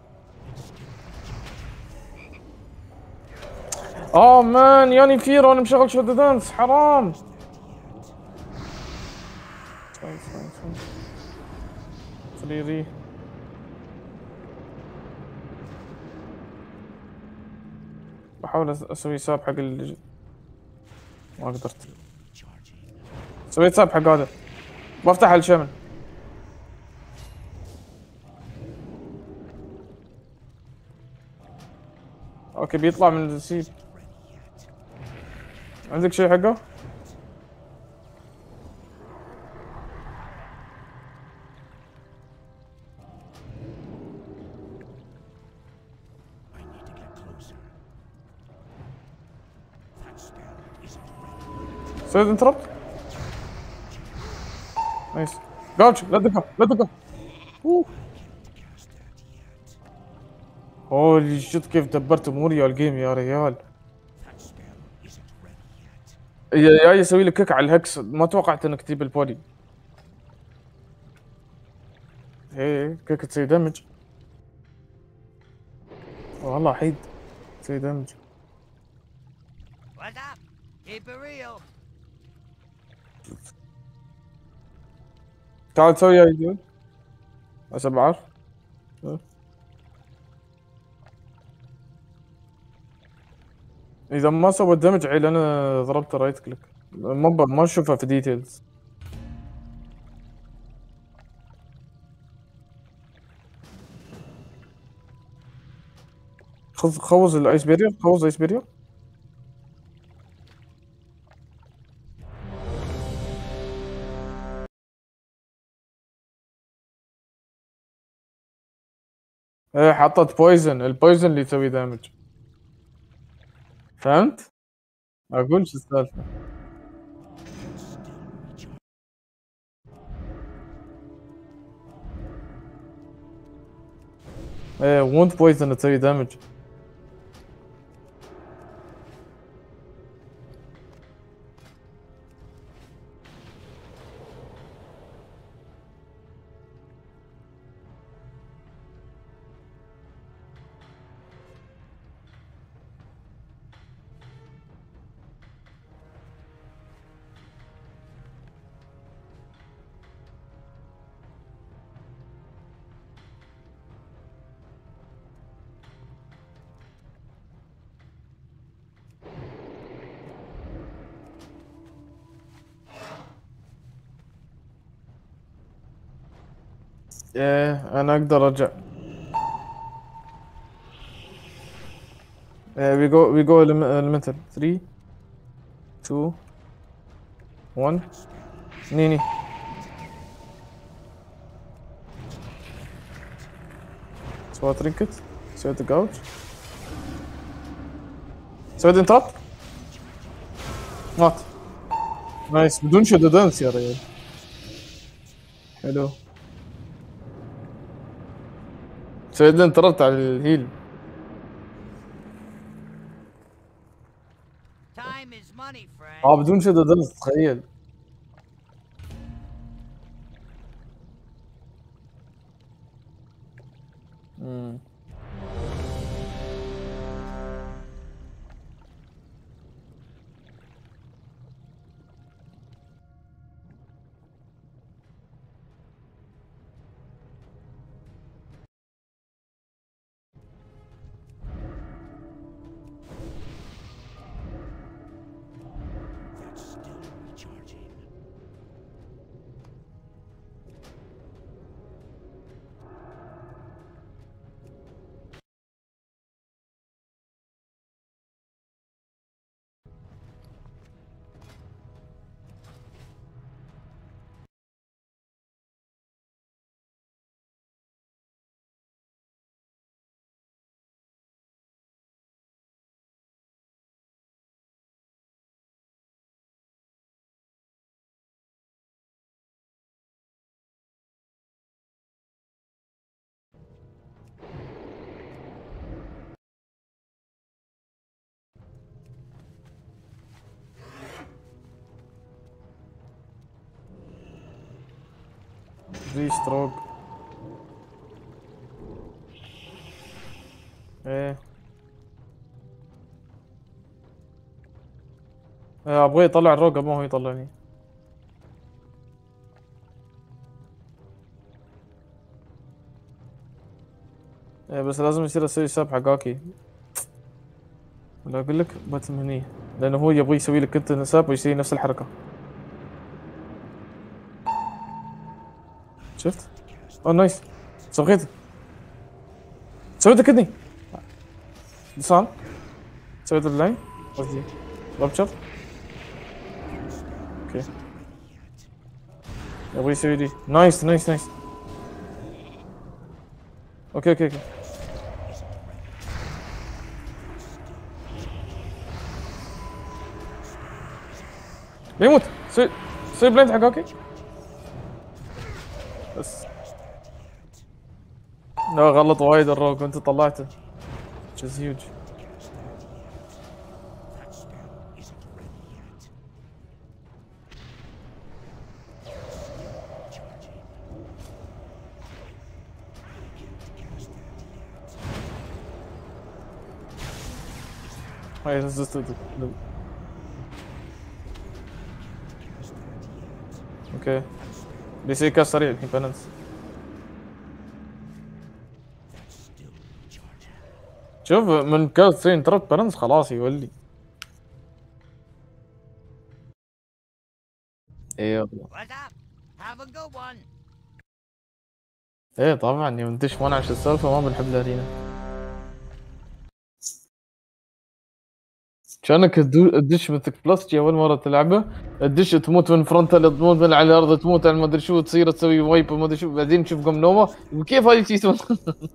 اوه مان ياني فيرو انا مشغل شو دانس حرام. فاين فاين فاين فريري. بحاول أس- اسوي ساب حق ال ما قدرت. سويت ساب حق هذا بفتح الشمل. اوكي بيطلع من السيب. عندك شيء حقه؟ I need to get closer. That spell isn't ready. سويت انتربت. نايس جوتش لا تدقه لا تدقه. Cast that yet. هولي شوت كيف دبرت اموري الجيم يا ريال. That spell isn't ready yet. يا جاي اسوي لك كيك على الهكس ما توقعت انك تجيب البودي. ايه كيك تسوي دمج والله حيد تسوي دمج. What's up? Keep it real. تعال تسوي يا رجال عشان بعرف. اذا ما سوى دمج عيل انا ضربت رايت كليك ما ب- ما اشوفها في ديتيلز. خذ خوز الايس بيرير خوز ايس بيرير. ايه حطت بويزن البويزن اللي يسوي دامج فهمت؟ اقول شو السالفه. ايه وونت بويزن تسوي دامج. ايه انا اقدر ارجع. ايه we go we go elemental ثلاثة اثنين واحد. نيني سويت رينكت سويت جاوج سويت انتربت مات. نايس بدون شو دانس يا ريال. حلو سويت انتربت على الهيل. Time is money, friend. اه بدون شو دانس تخيل. امم That's still recharging. ثري ستروك. ايه إيه، ابغى يطلع الروج مو هو يطلعني. ايه بس لازم يصير اسوي ساب حق اوكي. ولا اقول لك باتم هني، لانه هو يبغى يسوي لك انت ساب ويسوي نفس الحركه. شفت؟ اوه نايس. سويته سويته كدني لسان. سويت اللاين قصدي رابتشر. اوكي يبغى يسوي دي. نايس نايس نايس. اوكي اوكي اوكي. بيموت. سوي سوي بلايند حق اوكي بس. لا غلط وايد الروك وانت طلعته. جز هيوج. هاي ريزستد. اوكي بيصير كاس سريع الحين بالانس. شوف من كاس ثري ترى بالانس خلاص يولي. ايه والله. What's up? Have a good one. ايه طبعا يوم ندش ما نعرف السالفه ما بنحب الارينا. كانك تدش مثل بلس جي اول مره تلعبه، تدش تموت من فرونتال، تموت من على الارض، تموت على ما ادري شو، تصير تسوي وايب ما ادري شو، بعدين تشوف قم نومه. كيف هاي شي يسوون؟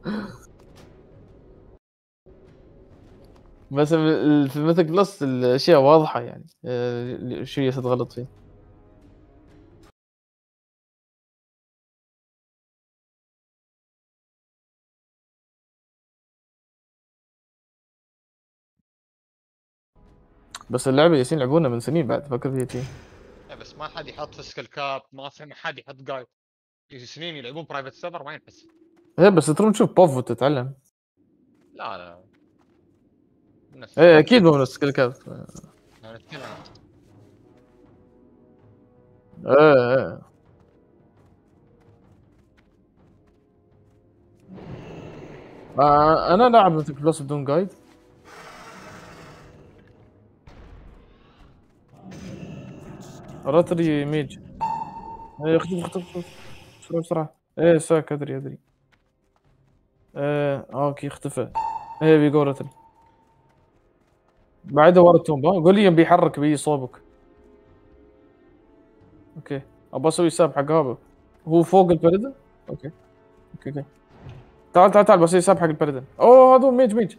بس في مثل بلس الاشياء واضحه يعني آه، شو يتغلط فيه. بس اللعبه ياسين لعبونا من سنين بعد، فكر فيها شي. بس ما حد يحط فيسكال كاب، ما في حد يحط جايد. سنين يلعبون برايفت سيرفر ما ينحس. ايه بس تروح تشوف بوف وتتعلم. لا لا ايه اكيد مو من السكيل كاب. انا اتكلم. ايه ايه آه انا لاعب مثل بلس بدون جايد. راتري ميج. ايه اختفي اختفي اختفي بسرعة بسرعة. ايه ساك ادري ادري. ايه اوكي اختفى. ايه بيقول راتري بعده ورا التومب. ها قول لي يم بيحرك بيجي صوبك. اوكي ابى اسوي ساب حق هذا. هو فوق البردن. اوكي اوكي اوكي تعال تعال تعال بسوي ساب حق البردن. اوه هذا ميج ميج.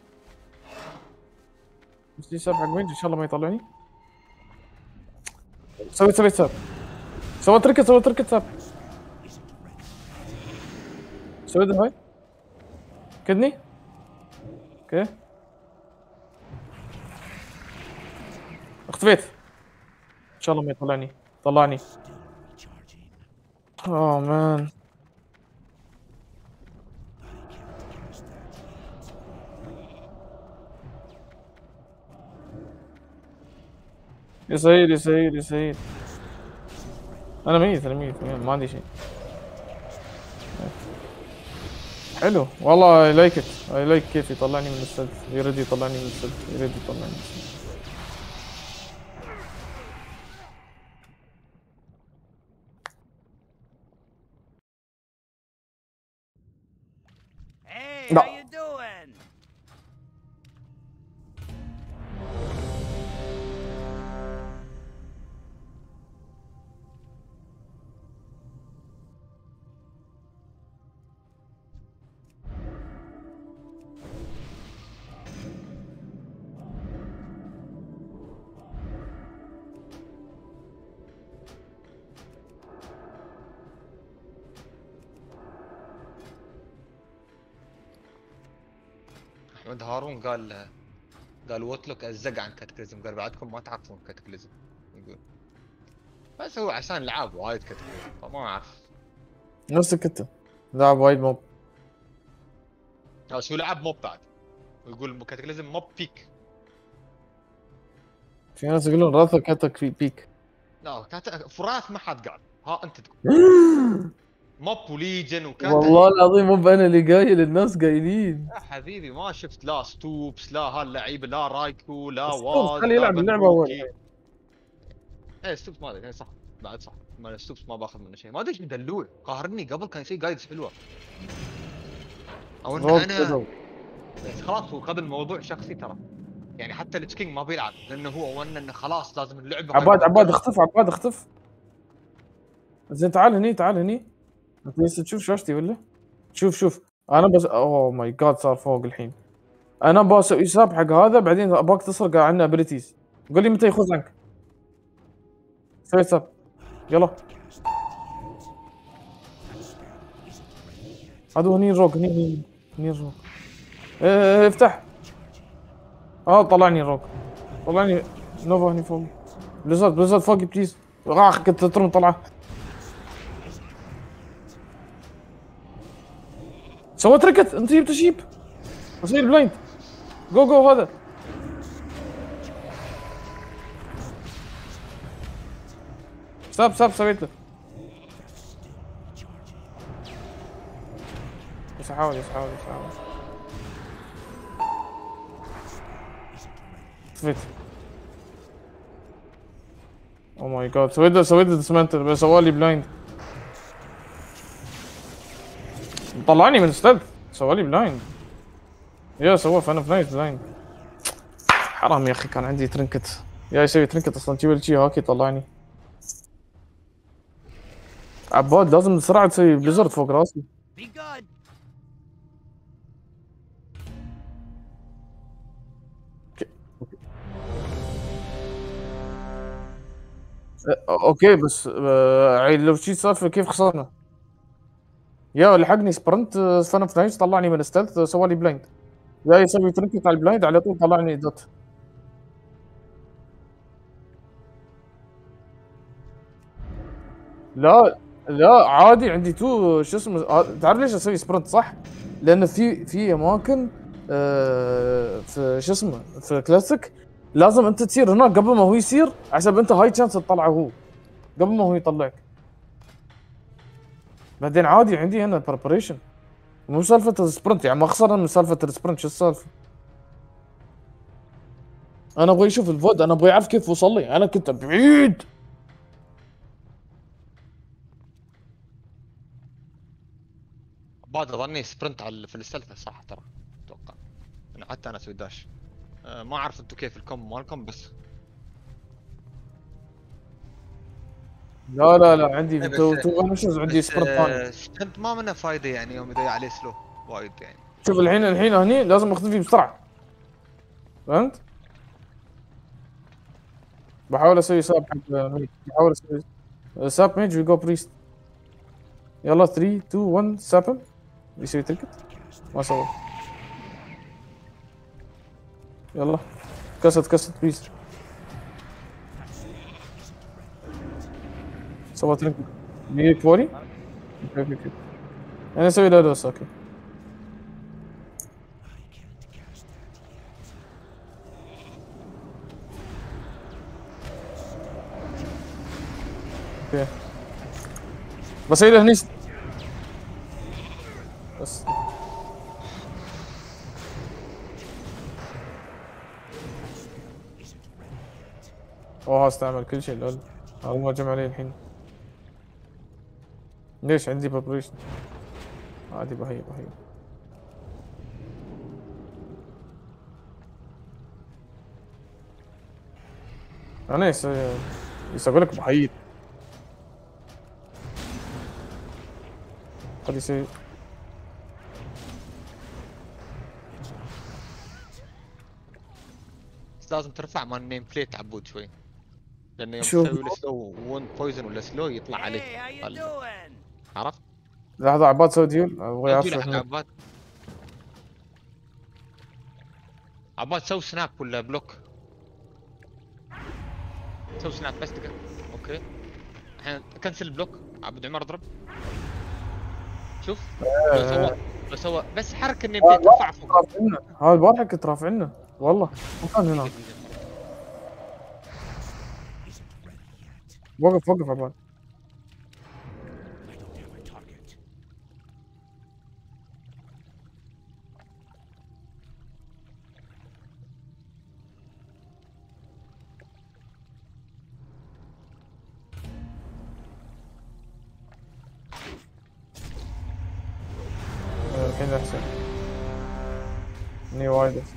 بسوي ساب حق ميج ان شاء الله ما يطلعني. سويت سويت ساب. سويت ركت سويت ركت ساب. سويت هاي كدني. اوكي اختفيت. ان شاء الله ما يطلعني. طلعني. اوه مان. يا سيد يا سيد يا سيد. انا ميت انا ميت ما عندي شيء. حلو والله. اي لايك ات اي لايك كيف يطلعني من السلف. يريد يطلعني من السلف. يريد يطلعني من السلف. Hey, No. how you doing? احمد هارون قال قال ووتلوك ازق عن كاتكليزم، قال بعدكم ما تعرفون كاتكليزم يقول. بس هو عشان لعب وايد كاتكليزم فما اعرف. نفسك انت لاعب وايد موب. بس هو لعب موب بعد، ويقول كاتاكليزم موب بيك. في ناس يقولون راثا كاتك بيك. لا كات فراث ما حد قاعد، ها انت تقول موب وليجن وكاتا. والله العظيم مو انا اللي قايل، الناس قايلين. يا حبيبي ما شفت لا ستوبس لا هاللعيبه، لا رايكو لا ستوبس واز خليه لا يلعب اللعبة بنروكي. أول. ايه ستوبس ما ادري، إيه صح بعد صح، ما ستوبس ما باخذ منه شيء، ما ادري ايش مدلوع قاهرني قبل كان يسوي جايدز حلوه. او ان روك انا كذا. بس خلاص هو خذ الموضوع شخصي ترى، يعني حتى التشكينج ما بيلعب لانه هو ون انه خلاص لازم اللعبه. عباد عباد اختف، عباد اختف. زين تعال هني، تعال هني. انت لسه تشوف شاشتي ولا؟ شوف شوف انا بس، اوه ماي جاد صار فوق الحين. انا بسوي ساب حق هذا، بعدين اباك تسرق عنه ابيلتيز. قول لي متى يخوز عنك. سوي ساب يلا. هذا هني روك، هني هني هني روك. ايه افتح. اه طلعني روك، طلعني. نوفا هني فوق. بليزرد بليزرد فوقي بليز. اخ كنت ترم طلعه. سويت ركت، انت جبت شيب. اصير بلايند. جو جو هذا. ساب ساب سويت له. بس احاول بس احاول بس احاول. سويت. او ماي جاد سويت له سويت له ديسمنتل بس سوالي بلايند. طلعني من ستيلث، سوالي بلايند. يا سوى فانا في نايت بلايند. حرام يا اخي كان عندي ترنكت. يا يسوي ترنكت اصلا تجيب لي شي هاكي طلعني. عباد لازم بسرعه تسوي بليزرد فوق راسي. Be good. اوكي بس آه، عيل لو شي سالفه كيف خسرنا؟ يا لحقني سبرنت فانا في نايت طلعني من ستيلث سوالي بلايند. يا يسوي ترنكت على البلايند على طول طلعني دوت. لا لا عادي عندي تو شو اسمه. آه، تعرف ليش اسوي سبرنت صح؟ لان في في اماكن آه، في شو اسمه في كلاسيك لازم انت تصير هناك قبل ما هو يصير، عشان انت هاي تشانس تطلعه هو قبل ما هو يطلعك. بعدين عادي عندي هنا بريبريشن، مو سالفه السبرنت يعني ما خسرنا من سالفه السبرنت. شو السالفه؟ انا ابغى اشوف الفود، انا ابغى اعرف كيف وصل لي، انا كنت بعيد. بعد اظني سبرنت على في الستلث صح ترى اتوقع. انا حتى انا اسوي داش. أه ما اعرف انتم كيف الكم مالكم بس. لا لا لا عندي إيه بس- تو تو فانشز عندي بس سبرنت ثاني. آه، ستنت ما منه فايده يعني يوم يضيع عليه سلو وايد يعني. شوف الحين الحين هني لازم اختفي بسرعه، فهمت؟ بحاول اسوي ساب حق ميج، بحاول اسوي ساب ميج وي جو بريست. يلا ثلاثة اثنين واحد ساب. يسوي تركت ما سوى. يلا كست كست بريست. سوى تركت مية كوري. اوكي اوكي اوكي انا اسوي لودوس. اوكي اوكي بس هي هني بس. اوه استعمل كل شيء لول. هذا ما جمع عليه الحين. ليش عندي بريبريشن عادي. بهي بهي انا يس يسوي لك بحيد. خلي يسوي. بس لازم ترفع مال النيم بليت عبود شوي، لانه يوم شو؟ تسوي له سلو ون بويزن ولا سلو يطلع Hey, عليه. how you ال- doing? عرفت؟ لحظة عباد سوي ديول ابغى يجي يعرف لك شنو. عباد عباد سوي سناب ولا بلوك. سوي سناب بس دقيقة. اوكي الحين كنسل البلوك. عبد عمر اضرب. شوف لو سوى لو سوى بس حركه انه آه، يمكن ترفع فوق. رافعنا هذا البارحه كنت رافعنا والله ما كان هناك. وقف وقف عبال. I don't have a target. آه، الحين احسن. اني وايد احسن.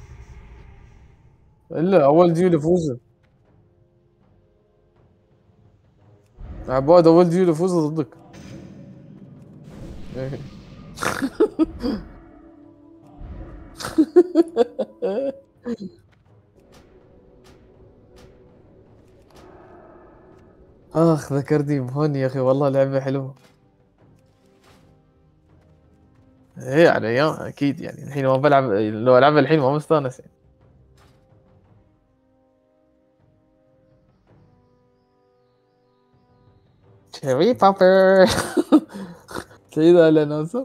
الا اول ديول يفوز. عباد اول ديول يفوز ضدك. إيه. اخ ذكرتني بهوني يا اخي والله لعبة حلوة. ايه يعني ايام اكيد يعني الحين ما بلعب لو العبها الحين ما مستانس يعني. شيري بابر. كذا على ناسا.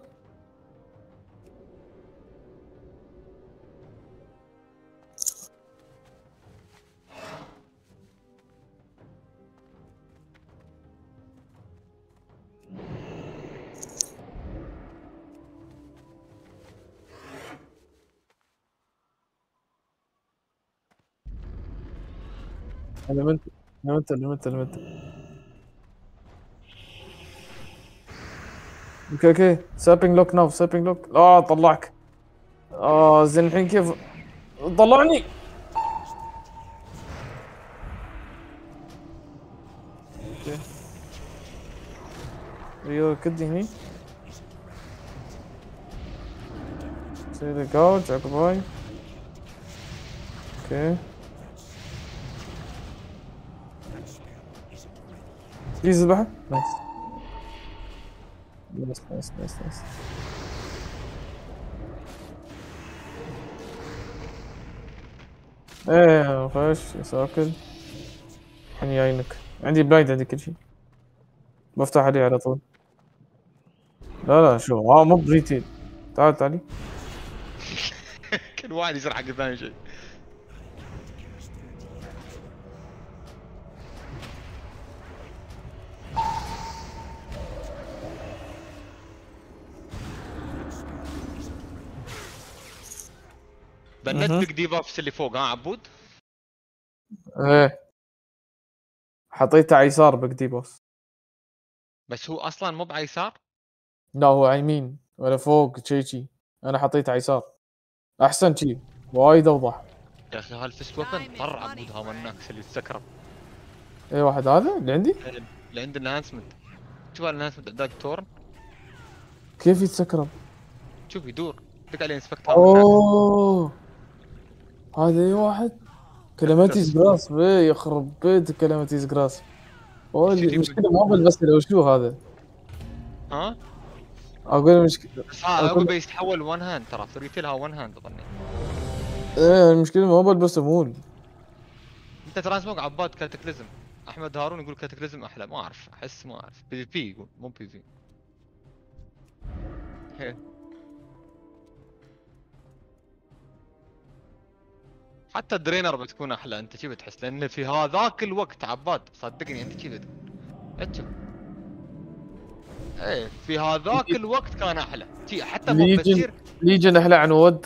المنت المنت المنت المنت اوكي اوكي سابينج لوك ناو سابينج لوك. اه طلعك. اه زين الحين كيف طلعني. اوكي ريو كدي هني. سيدي جارد عقباي. اوكي يذبحه. نايس نايس نايس نايس نايس. ايه خش يساكل. الحين جاينك عندي بلايند عندي كل شيء بفتح عليه على طول. لا لا شو اه مو بريتيل. تعال تعالي. كل واحد يصير حق الثاني شيء. بنت مهم. بيج ديبافس اللي فوق ها عبود. ايه حطيته على يسار بكدي بوس. بس هو اصلا مو على يسار. لا هو على يمين ولا فوق شي شي. انا حطيته على يسار احسن شي وايد اوضح. يا اخي هالفست ويبن طر عبود ها الناكس اللي تسكر. اي واحد هذا اللي عندي. اللي عند الانهانسمنت. شوف الانهانسمنت عندك تورن. كيف يتسكرب. شوف يدور دق عليه انسبكت. اوه هذا اي واحد. كلماتيز جراس ايه يخرب بيت كلماتيز جراس. اوه المشكلة ما بس لو شو هذا. ها اقول المشكلة. بس ها عقب بيتحول ون هاند ترى في ريتيلها ون هاند اظني. ايه المشكلة ما بلبس مول. انت ترانسموك عباد كاتاكليزم. احمد هارون يقول كاتاكليزم احلى ما اعرف احس ما اعرف بي في بي يقول مو بي في. هي. حتى الدرينر بتكون احلى انت شي بتحس لان في هذاك الوقت عباد صدقني انت شي بتقول. اتشوف ايه في هذاك الوقت كان احلى شي حتى ما ليجن بتصير. ليجن احلى عنود.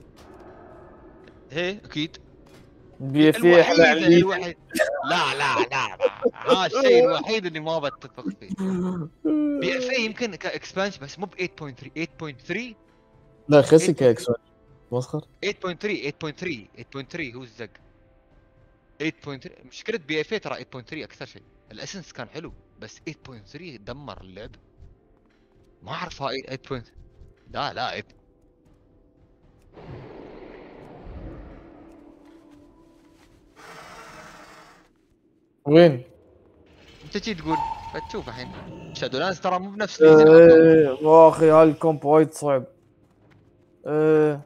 ايه اكيد بي اف اي احلى عن الوحيد ليجن. الوحيد لا لا لا ها الشيء الوحيد اللي ما بتفق فيه. بي اف اي يمكن كاكسبانشن بس مو ب ثمانية فاصلة ثلاثة ثمانية فاصلة ثلاثة. لا خسي كاكس مسخر. ثمانية فاصلة ثلاثة ثمانية فاصلة ثلاثة ثمانية فاصلة ثلاثة هو الزق. ثمانية فاصلة ثلاثة مشكلة بي اف اي ترى ثمانية فاصلة ثلاثة اكثر شيء. الاسنس كان حلو بس ثمانية فاصلة ثلاثة دمر اللعبة. ما اعرف ها ثمانية فاصلة لا لا إيه. وين؟ انت شي تقول فتشوف الحين شادو لانس ترى مو بنفس ليزن. ايه يا اخي هالكومب وايد صعب. ايه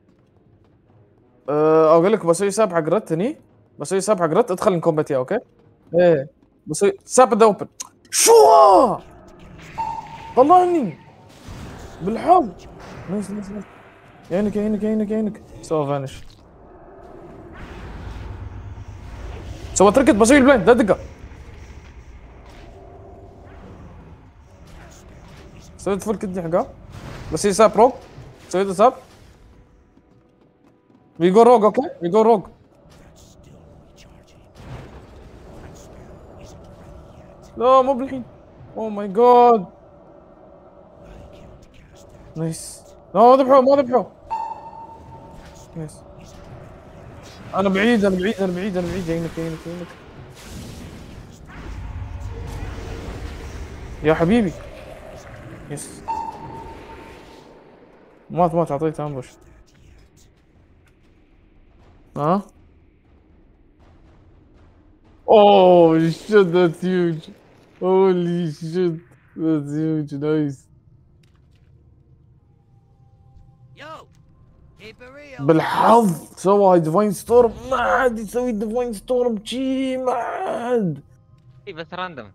ايه اقول لك بسوي ساب حق رت هني. بسوي ساب حق رت ادخل الكومبات يا اوكي. ايه بسوي ساب ذا اوبن. شو طلعني. بالحظ. نايس نايس نايس. يعينك يعينك يعينك يعينك. سوى فانش. سوى تركت بسوي البلايند لا دقة. سويت فول كدني حقها. بس هي ساب روج. سويت ساب. We go rogue, okay? We go rogue. لا مو بالحين. اوه ماي جاد. نايس. لا ما ذبحوه ما ذبحوه. نايس. انا بعيد انا بعيد انا بعيد انا بعيد يعينك يعينك يعينك. يا حبيبي. يس. مات مات اعطيته امبوش. ها؟ Oh shit, that's huge. Holy shit, that's huge, nice. Yo, keep it real. بالحظ سوى ديفاين ستورم. ما عاد يسوي ديفاين ستورم شي ما عاد. اي بس راندوم.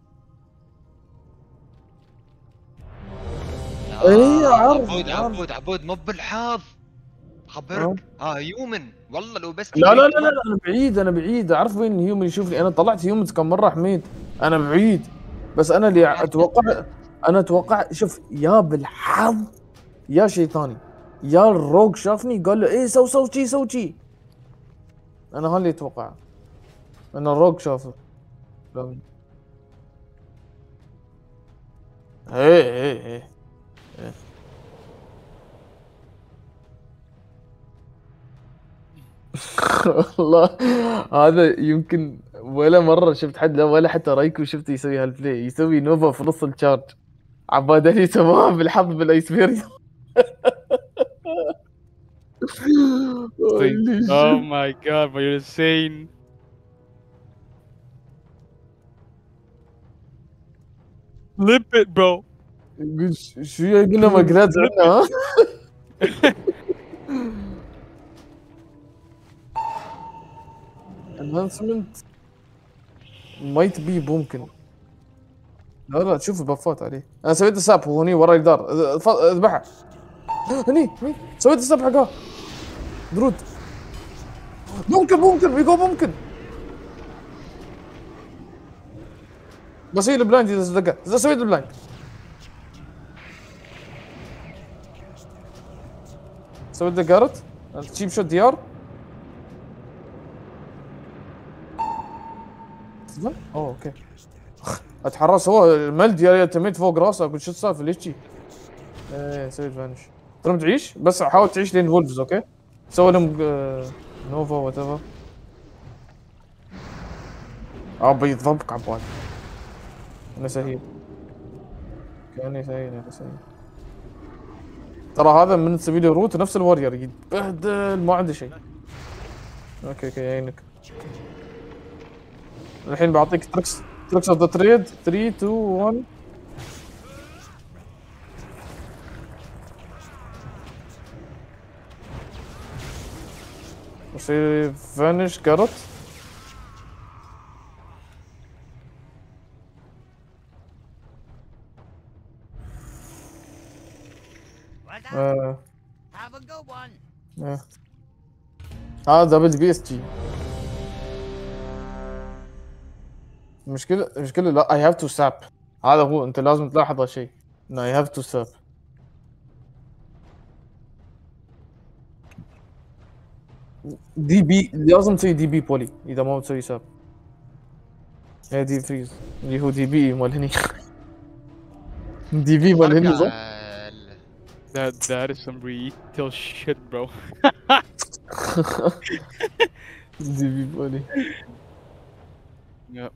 اي عارف عبود عارف. عبود عبود مو بالحظ. خبرك ها هيومن والله لو بس لا لا لا لا انا بعيد انا بعيد اعرف وين هيومن يشوفني. انا طلعت هيومنز كم مره حميد. انا بعيد بس انا اللي اتوقع انا اتوقع شوف يا بالحظ يا شيء ثاني. يا الروج شافني قال له ايه سو سو شي سو شي. انا هاللي اتوقع. انا الروج شافه. لا. ايه ايه ايه ايه. والله هذا يمكن ولا مرة شفت حد لا ولا حتى رايكو شفت يسوي هالبلاي. يسوي نوفا في نص الشارج. عبادني سواها بالحظ بالايسبيريا. Oh my god, but you're insane. Flip it, bro. شو قلنا مقلات عندنا ها؟ انهانسمنت مايت بي ممكن. لا لا تشوف البفات عليه. انا سويت الساب هوني ورا الجدار. اذبحها. هني هني سويت الساب حقها. درود. ممكن ممكن بيجو ممكن. بسوي البلايند اذا دقه. اذا سويت البلايند. سويت دقارت. تشيب شوت ديار. اوه اوكي. اتحرس هو الملد يا تميت فوق راسه. اقول شو السالفه ليش شي؟ ايه سويت فانش. ترى تعيش بس حاول تعيش لين وولفز اوكي؟ سوي لهم نوفا وات ايفر. اه بيضبك عباد. انا سهيل. كاني سهيل انا سهيل. ترى هذا من تسوي له روت نفس الورير يتبهدل ما عنده شيء. اوكي اوكي يعينك. الحين بعطيك تريكس تريكس اوف ذا تريد. ثلاثة اثنين واحد. وسي فانيش كارت. Well done. آه. Have a good one. آه. هذا بالبي اس جي. المشكلة المشكلة لا I have to sap. هذا هو انت لازم تلاحظ هالشيء. No I have to sap. دي بي لازم تسوي دي بي بولي اذا ما بتسوي ساب. هي دي فريز اللي هو دي بي مال هني. دي بي مال هني صح؟ That that is some retail shit, bro. دي بي بولي. Yep.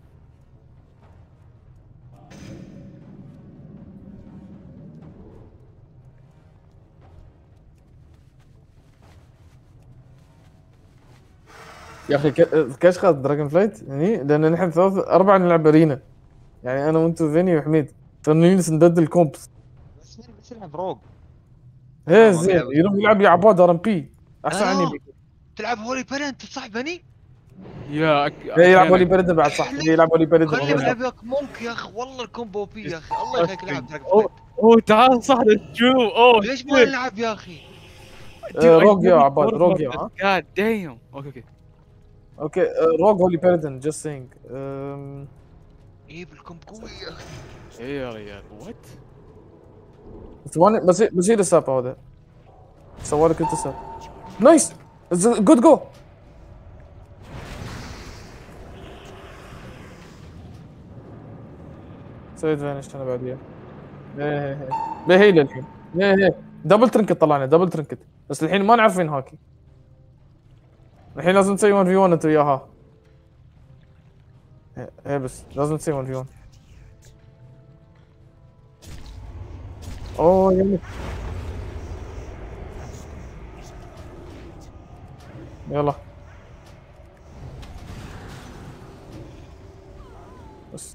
يا اخي كشخة دراجون فلايت هني لان نحن ثلاث اربعة نلعب ارينا. يعني انا وانت وفيني وحميد فنونس ندد الكومبس. بس مين بس يلعب روج؟ هي زين يروح يلعب يا عباد ار ام بي احسن عني. تلعب هولي بني انت صح بني؟ يا إيه، يلعب ولي بلد بعد صح. إيه، يلعب ولي بلد خلي والله. يلعب ياك مونك يا اخي، والله الكومبو بي يا اخي، الله يخليك العب دراجون اوه فلايت. اوه تعال صح نشوف. اوه ليش ما نلعب يا اخي؟ dude, آه، I روج يا never عباد، thought روج about يا that. ها. God damn. Okay, okay. اوكي آه، روج هولي بلدن جاست سينج. أم، ايه بالكومبو قوي يا اخي. ايه يا ريال what؟ ثواني بس بس الساب هذا سوالك انت ساب. نايس جود جو. سويت فانش انا بعديها. ايه ايه ايه هي للحين. ايه ايه دبل ترنكت طلعنا دبل ترنكت، بس الحين ما نعرف وين هاكي. الحين لازم تسوي واحد في واحد انت وياها. ايه ايه بس لازم تسوي واحد في واحد. اوه يلا يلا بس.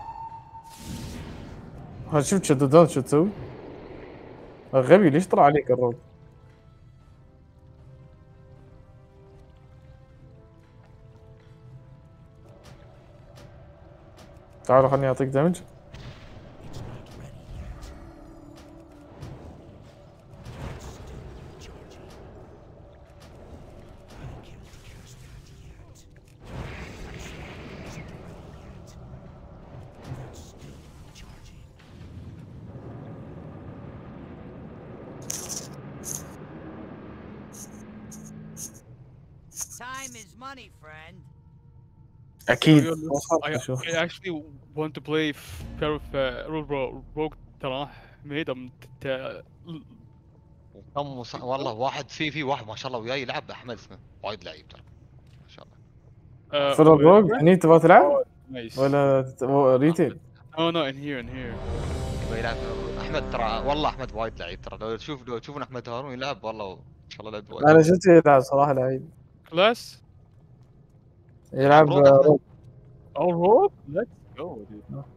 ها شفت شددان شو تسوي؟ غبي ليش طلع عليك الروب؟ تعالوا خليني اعطيك دمج. Time is money, friend. اكيد. I, I actually want to play pair of uh, Rogue Rogue ترى ميدم ت- كم مص... والله واحد في في واحد ما شاء الله وياي يلعب احمد اسمه وايد لعيب ترى ما شاء الله. uh, في الروج هني تبغى تلعب nice. ولا ت- ريتيل؟ Oh no, in here, in here. يبغى يلعب احمد ترى، والله احمد وايد لعيب ترى، لو تشوف لو تشوفون احمد هارون يلعب والله ما شاء الله لعب وايد. انا شفت يلعب صراحه لعيب. Class? يلعب روج أحمد. روج. Oh, Rogue? Let's go, dude. No.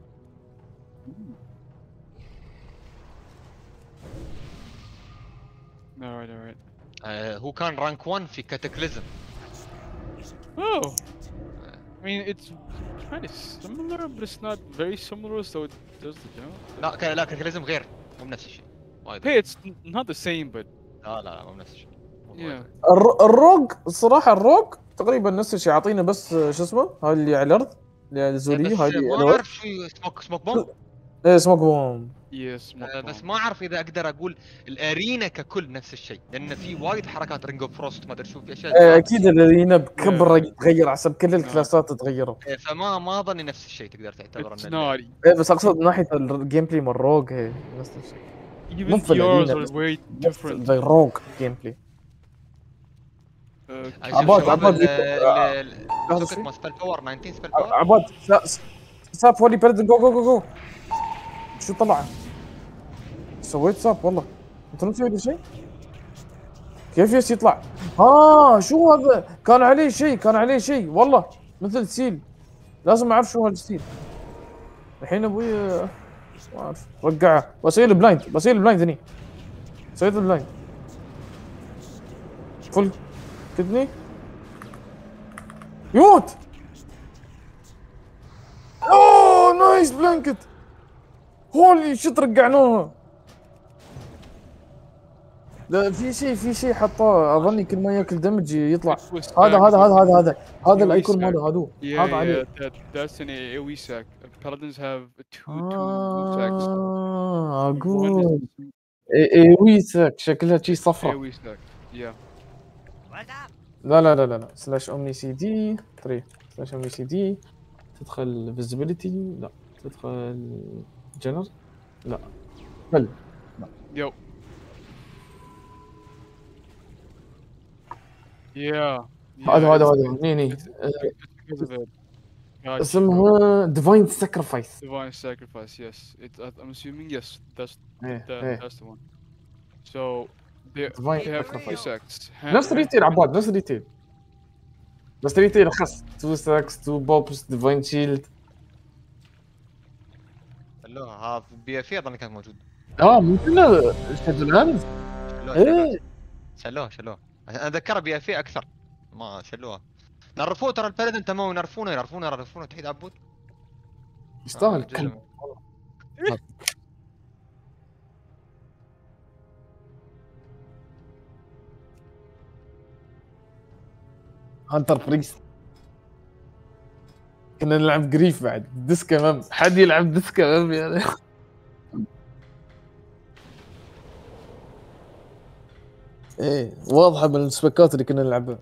Alright, alright. آه، هو كان رانك واحد في كاتاكليزم. Oh! I mean, it's kind of similar, but it's not very similar, so it does the job. لا ك... لا كاتاكليزم غير، مو بنفس الشيء وايد. Hey, it's n- not the same, but لا لا لا مو بنفس الشيء. yeah. الر- الروج الصراحه الروج تقريبا نفس الشيء. يعطينا بس شو اسمه هاي اللي على الارض اللي على الزوليه بس هاي اللي ما على الأرض. اعرف شو سموك سموك بوم. ايه سموك بوم. Yes, آه، Mokbang. بس ما اعرف اذا اقدر اقول الارينا ككل نفس الشيء، لان في وايد حركات رينج اوف فروست ما ادري شو في اشياء. ايه اكيد الارينا بكبره يتغير حسب كل الكلاسات تتغيروا. إيه، فما ما اظني نفس الشيء تقدر تعتبر It's انه not. ايه بس اقصد من ناحيه الجيم بلاي من الروج هي نفس الشيء. Even في the الأرينا Rs are بس. way نفس different. الروج جيم بلاي. Uh, عباد- عباد السوكت شوي. مال سبيل باور تسعة عشر سبيل باور. عباد س- ساب فولي بلدن جو جو جو جو. شو طلع؟ سويت ساب والله. انت ما تسوي شيء؟ كيف يس يطلع؟ اه شو هذا؟ كان عليه شيء كان عليه شيء والله مثل سيل. لازم اعرف شو هالسيل. الحين ابوي آه، ما اعرف رقعه. بسوي له بلايند بسوي له بلايند هني. سويت له بلايند. فل كدني يموت. اوه نايس بلانكت. هولي شت رقعنوها. لا في شيء في شيء حطاه اظني كل ما ياكل دمج يطلع. هذا هذا هذا هذا هذا هذا الايكون ماله هذا Yeah, حاط yeah, عليه. that, that's an AoE sack. Paladins have two, two sacks. اه One اقول is اي ويسك شكلها شي صفرة. AoE sack. Yeah. What's up? لا لا لا لا لا سلاش اومني سي دي ثلاثة سلاش اومني سي دي تدخل فيزيبيليتي لا تدخل جنر لا بل Yo. Yeah. هذا yeah, هذا it's- هذا هني هني it's- it's because of it. Gotcha. اسمها ديفاين ساكرفايس. Divine sacrifice. Yes. It. I- I'm assuming yes. That's ايه that, ايه that's the one. So they, Divine they have two sacrifice. sects. نفس ريتيل عباد نفس ريتيل بس ريتيل اخس تو ساكس تو بوبس ديفاين شيلد. شلوها ها بي اف اظني كانت موجود. اه ممكن شادو هاندز. شلوها ايه شلوها شلوها انا اتذكرها بي اف اكثر ما شلوها. نرفوه ترى البلدن تمام، ينرفونه ينرفونه ينرفونه تحت عبود. يستاهل آه، كلب. هانتر بريست. كنا نلعب جريف بعد ديسكا مام، حد يلعب ديسكا مام يعني. ايه واضحه من السبيكات اللي كنا نلعبها.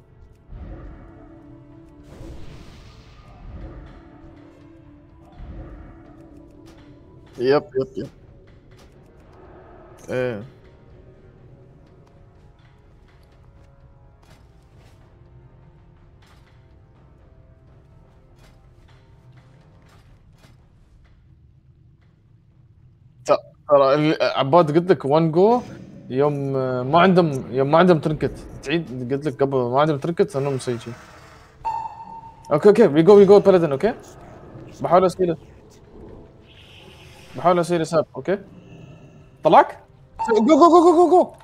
يب يب يب. ايه ترى ال- عباد قلت لك وان جو يوم آه، ما عندهم يوم ما عندهم ترنكت تعيد، قلت لك قبل ما عندهم ترنكت انهم مسوي شيء. اوكي اوكي وي جو وي جو بلدن. اوكي بحاول اسيله بحاول اسيله ساب. اوكي طلعك جو جو جو جو جو جو.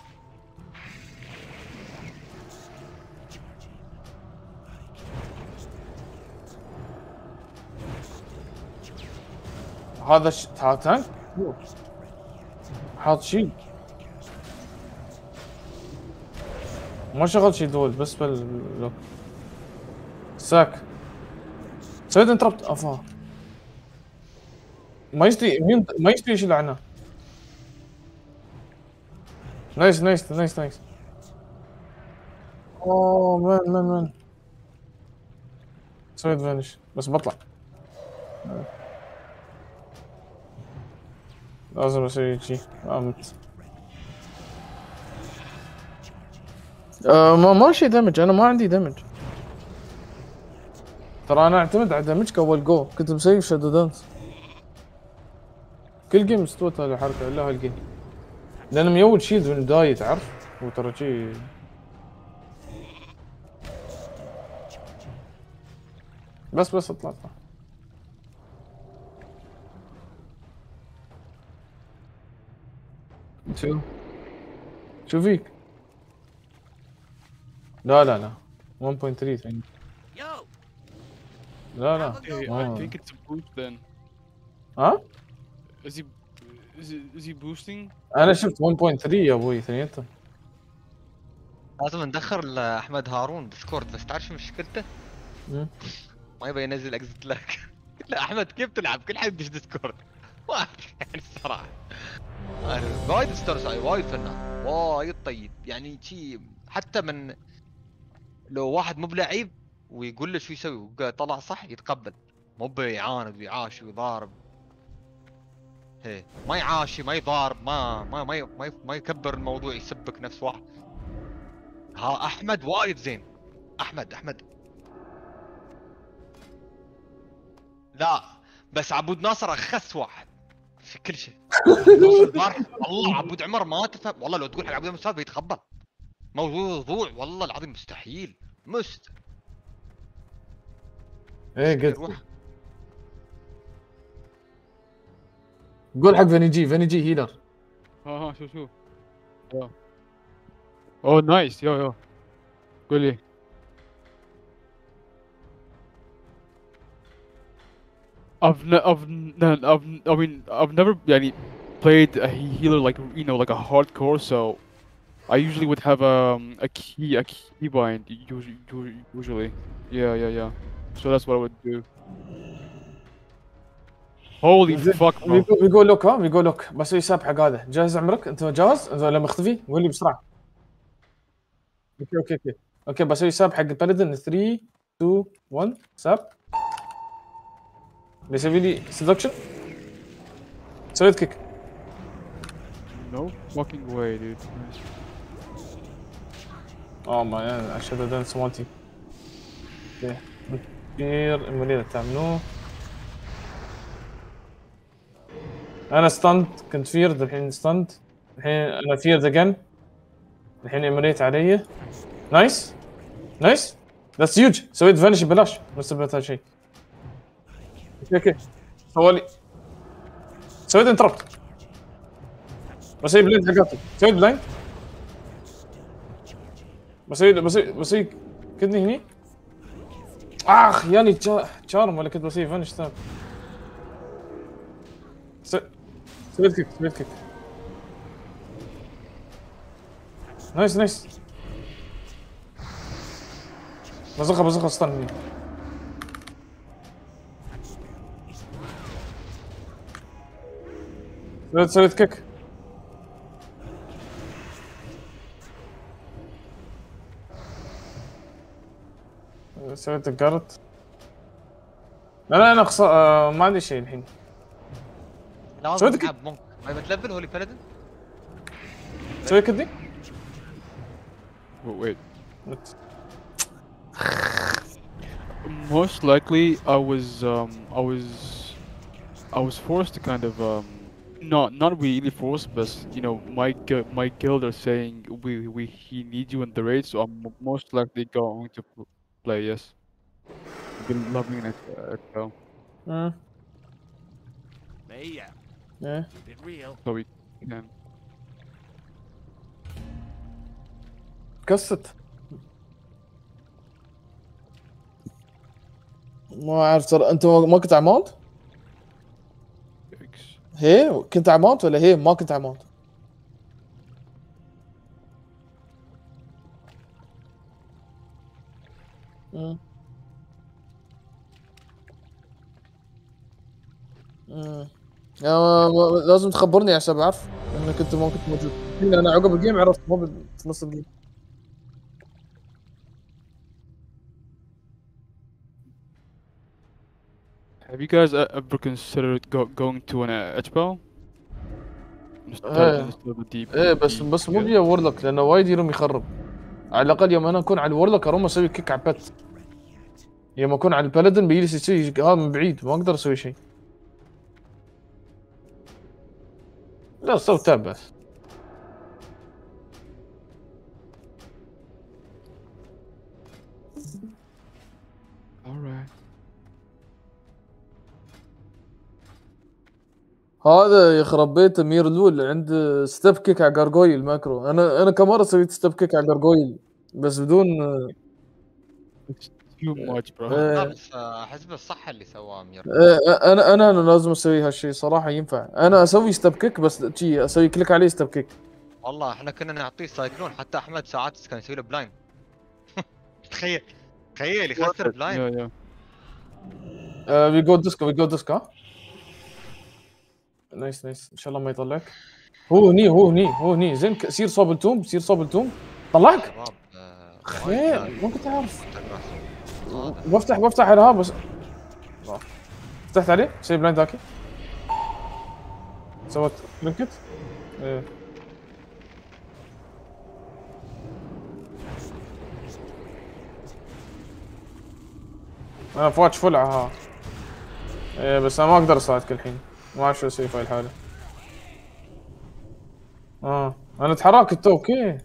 هذا ش... هذا تانك حاط شيء ما شغل شيء دول بس بال ساك سويت انتربت. افا ما يشتري مين ما يشتري يشيل عنه. نايس نايس نايس نايس. اوه مان مان مان سويت فانش بس بطلع. لازم اسوي شيء. قامت آه ما ماشي دمج. انا ما عندي دمج ترى. انا اعتمد على دمج كاول جو. كنت مسوي شادو دانس كل جيم استوت هذه الحركه الا هالجيم لان ميول شيلد من البدايه تعرف. وترى شي بس بس اطلع اطلع. شو شو فيك؟ لا لا لا واحد فاصلة ثلاثة. Yo, لا لا Okay, آه. I think it's a boost then. ها؟ Is he is he, is he boosting? انا شفت واحد فاصلة ثلاثة يا ابوي اثنيناتهم. لازم ندخل احمد هارون ديسكورد، بس تعرف شو مشكلته؟ مم. ما يبي ينزل اكزت لك. لا احمد كيف تلعب؟ كل حد يدش ديسكورد. ما أدري يعني الصراحه. أنا وايد استرسل، وايد فنان، وايد طيب يعني شي. حتى من لو واحد مو بلعيب ويقول له شو يسوي وطلع صح يتقبل، مو بيعاند ويعاشي ويضارب. هي ما يعاشي ما يضارب ما ما ما ي- ما, ي- ما يكبر الموضوع يسبك نفس واحد. ها احمد وايد زين. احمد احمد لا بس عبود ناصر اخس واحد في كل شيء. والله عبود عمر ما تفهم والله. لو تقول حق عبود عمر بيتقبل موضوع والله العظيم مستحيل مست ايه قلت روح. قول حق فينيجي. فينيجي هيلر. ها ها شوف شوف. Yeah. Oh nice. Yo yo. قول لي. I've ne I've n I've n I mean I've never يعني played a healer like you know like a hardcore, so I usually would have um a key a keybind usually usually. Yeah yeah yeah. So that's what I would do. Holy fuck bro. بيقول لك ها بيقول لك بسوي ساب حق هذا. جاهز عمرك؟ انت جاهز؟ انت لما اختفي قول لي بسرعه. اوكي اوكي اوكي اوكي بسوي ساب حق البلدن. ثلاثة اثنين واحد ساب. بيسوي لي سيدكشن. سويت كيك. No fucking way dude. اه ما عشان دانس مالتي. اوكي كثير المريض تعملوه. انا ستاند كنت فيرد الحين ستاند. الحين انا فيرد اجين. الحين امريت علي. نايس نايس ذاتس هيوج. سويت فانش ببلاش ما سبت هذا الشيء. اوكي اوكي سوالي سويت انتربت. بسوي بليند حقاتي. سويت بليند بسوي بسوي بسوي كدني هني. اخ ياني تشارم ولا كنت بسيب فنش تاب. سويت كيك سويت كيك. نايس نايس. بزخه بزخه استنى. سويت سويت كيك. سويت الجارت. لا لا انا خص... آه ما عندي شيء الحين. لازم سويت تلعب مونك. ما بتلفل هولي بلدن؟ سوي كدي؟ Wait. Most likely, I was um I was I was forced to kind of um not not really forced, but you know my gu- my guild are saying we we he needs you in the raid, so I'm mo- most likely going to pl- play. Yes, been loving it. Uh, so امم Hey, yeah. ايه Keep it real. so we can. كست. ما اعرف ترى انت ما كنت على ماونت؟ Yikes. هي كنت على ماونت ولا هي ما كنت على ماونت؟ امم امم لازم تخبرني عشان بعرف انك انت ما كنت موجود. انا عقب الجيم عرفت مو في نص الجيم. Have you guys e- ever considered go going to an uh, H P L instead ايه instead of the deep? ايه بس بس مو بيا وورلوك لانه وايد يروم يخرب. على الاقل يوم انا اكون على الورلوك اروم اسوي كيك على البت. يوم اكون على البلدن بيجلس يسوي هذا من بعيد ما اقدر اسوي شيء. لا سوي تاب بس. Alright. هذا يخرب بيت امير لول عنده ستيب كيك على جارجويل ماكرو. انا انا كم مره سويت ستيب كيك على جارجويل بس بدون It's too much, bro. لا إيه. بس آه، احسبه الصح اللي سواه امير. إيه، انا انا انا لازم اسوي هالشيء صراحه ينفع. انا اسوي ستيب كيك بس شي اسوي كليك عليه ستيب كيك. والله احنا كنا نعطيه سايكلون، حتى احمد ساعات كان يسوي له بلاين. تخيل تخيل يخسر بلاين. Yeah, yeah. وي جو ديسكو وي جو ديسكو ها نايس نايس ان شاء الله ما يطلعك. هو هني هو هني هو هني زين ك- سير صوب التوم سير صوب التوم طلعك. شباب آه، خير ما كنت اعرف. هذا. بفتح بفتح على ها بس فتحت عليه سوي بلايند ذاكي سويت كليكت. ايه انا فواتش فل على ها. ايه بس انا ما اقدر اساعدك الحين ما اعرف شو اسوي في الحالة. اه انا تحركت تو اوكي.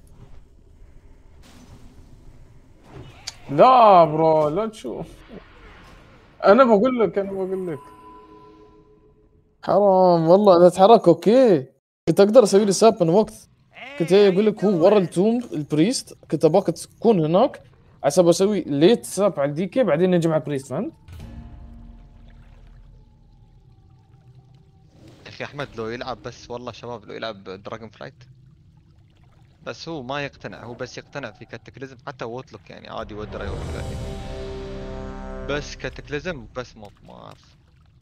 لا برو لا تشوف. انا بقول لك انا بقول لك حرام والله انا اتحرك اوكي. كنت اقدر اسوي لي ساب من وقت. كنت Hey, جاي how اقول you لك هو ورا doing? التوم البريست كنت اباك تكون هناك عشان بسوي ليت ساب على الدي كي بعدين نجمع البريست فهمت؟ يا اخي احمد لو يلعب بس، والله شباب لو يلعب دراجون فلايت بس هو ما يقتنع، هو بس يقتنع في كاتكليزم. حتى ووتلوك يعني عادي ودره يوتلوك عادي. بس كاتكليزم بس ما ما اعرف.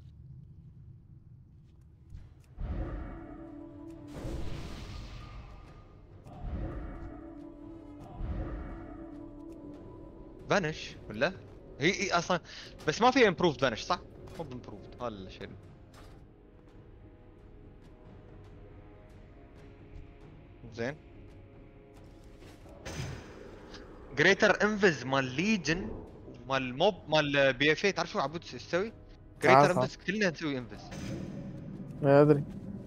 فانش ولا هي, هي اصلا بس ما في امبروفد فانش صح؟ مو بامبروفد هذا الشيء. زين جريتر انفز مال ليجن مال موب مال بي اف اي. تعرف شو عبود ايش تسوي؟ جريتر عارفه. انفز كلنا نسوي انفز. ما ادري.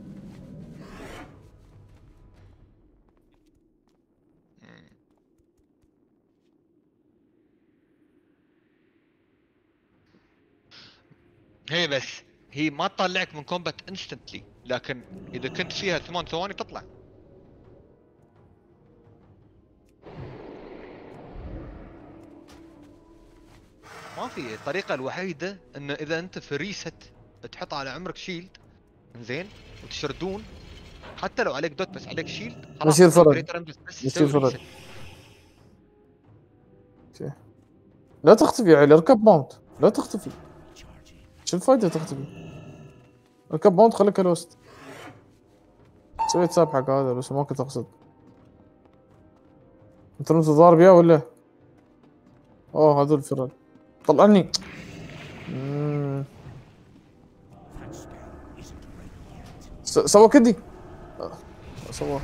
هي بس هي ما تطلعك من كومبات انستنتلي، لكن اذا كنت فيها ثمان ثواني تطلع. ما في. الطريقه الوحيده انه اذا انت في ريست تحط على عمرك شيلد زين وتشردون، حتى لو عليك دوت بس عليك شيلد خلاص يصير فرق. Greater Rambus بس يصير يسوي فرق. reset. اوكي. لا تختفي يا علي، اركب ماونت، لا تختفي. شو الفايدة تختفي؟ اركب ماونت خليك الوسط. سويت ساب حق هذا بس ما كنت اقصد. انت انت ضارب يا ولا؟ اوه هذول الفرق. طلعني. مم. س- سوى كدي. آه، سوى.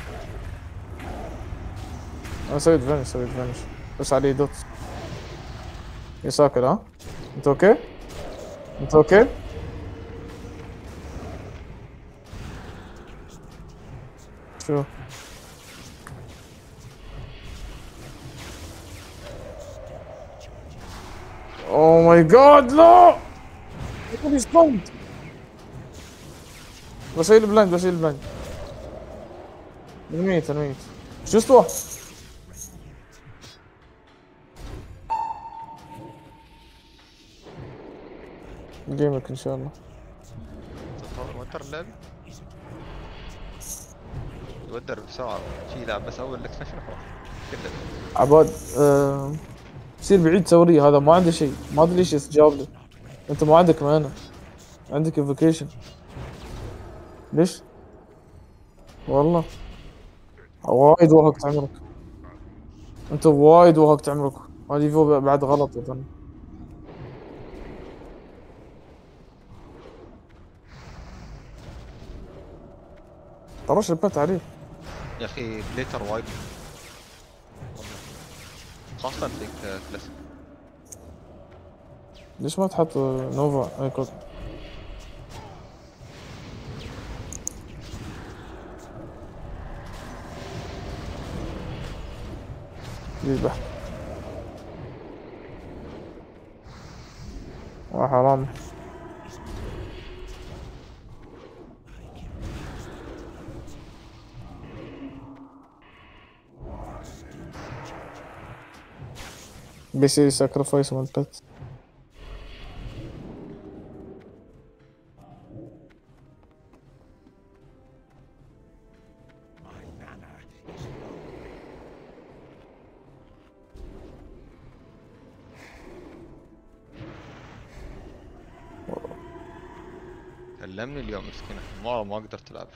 انا سويت فانش سويت فانش بس عليه دوت. يساكل ها؟ انت اوكي؟ انت اوكي؟ شو؟ اوه ماي جاد لا! يكون ستاند. بسوي البلايند بسوي البلايند. الميت الميت. شو استوى؟ جيمك ان شاء الله. توتر اللعب تودر بسرعه شي يلعب بس اول لك شنو كله عباد آه... يصير بعيد ثوري هذا ما عنده شيء، ما ادري ليش يستجاب لي. انت ما عندك مانا، عندك انفوكيشن. ليش؟ والله وايد وهقت عمرك. انت وايد وهقت عمرك. هذه فو بعد غلط مثلا. ترى شبت عليه. يا اخي بليتر وايد خاصه في كلاسيك. ليش ما تحط نوفا اي كود؟ يذبح. وحرام. بيصير ساكرفايس مال بيت. كلمني اليوم مسكين ما ما قدرت العب.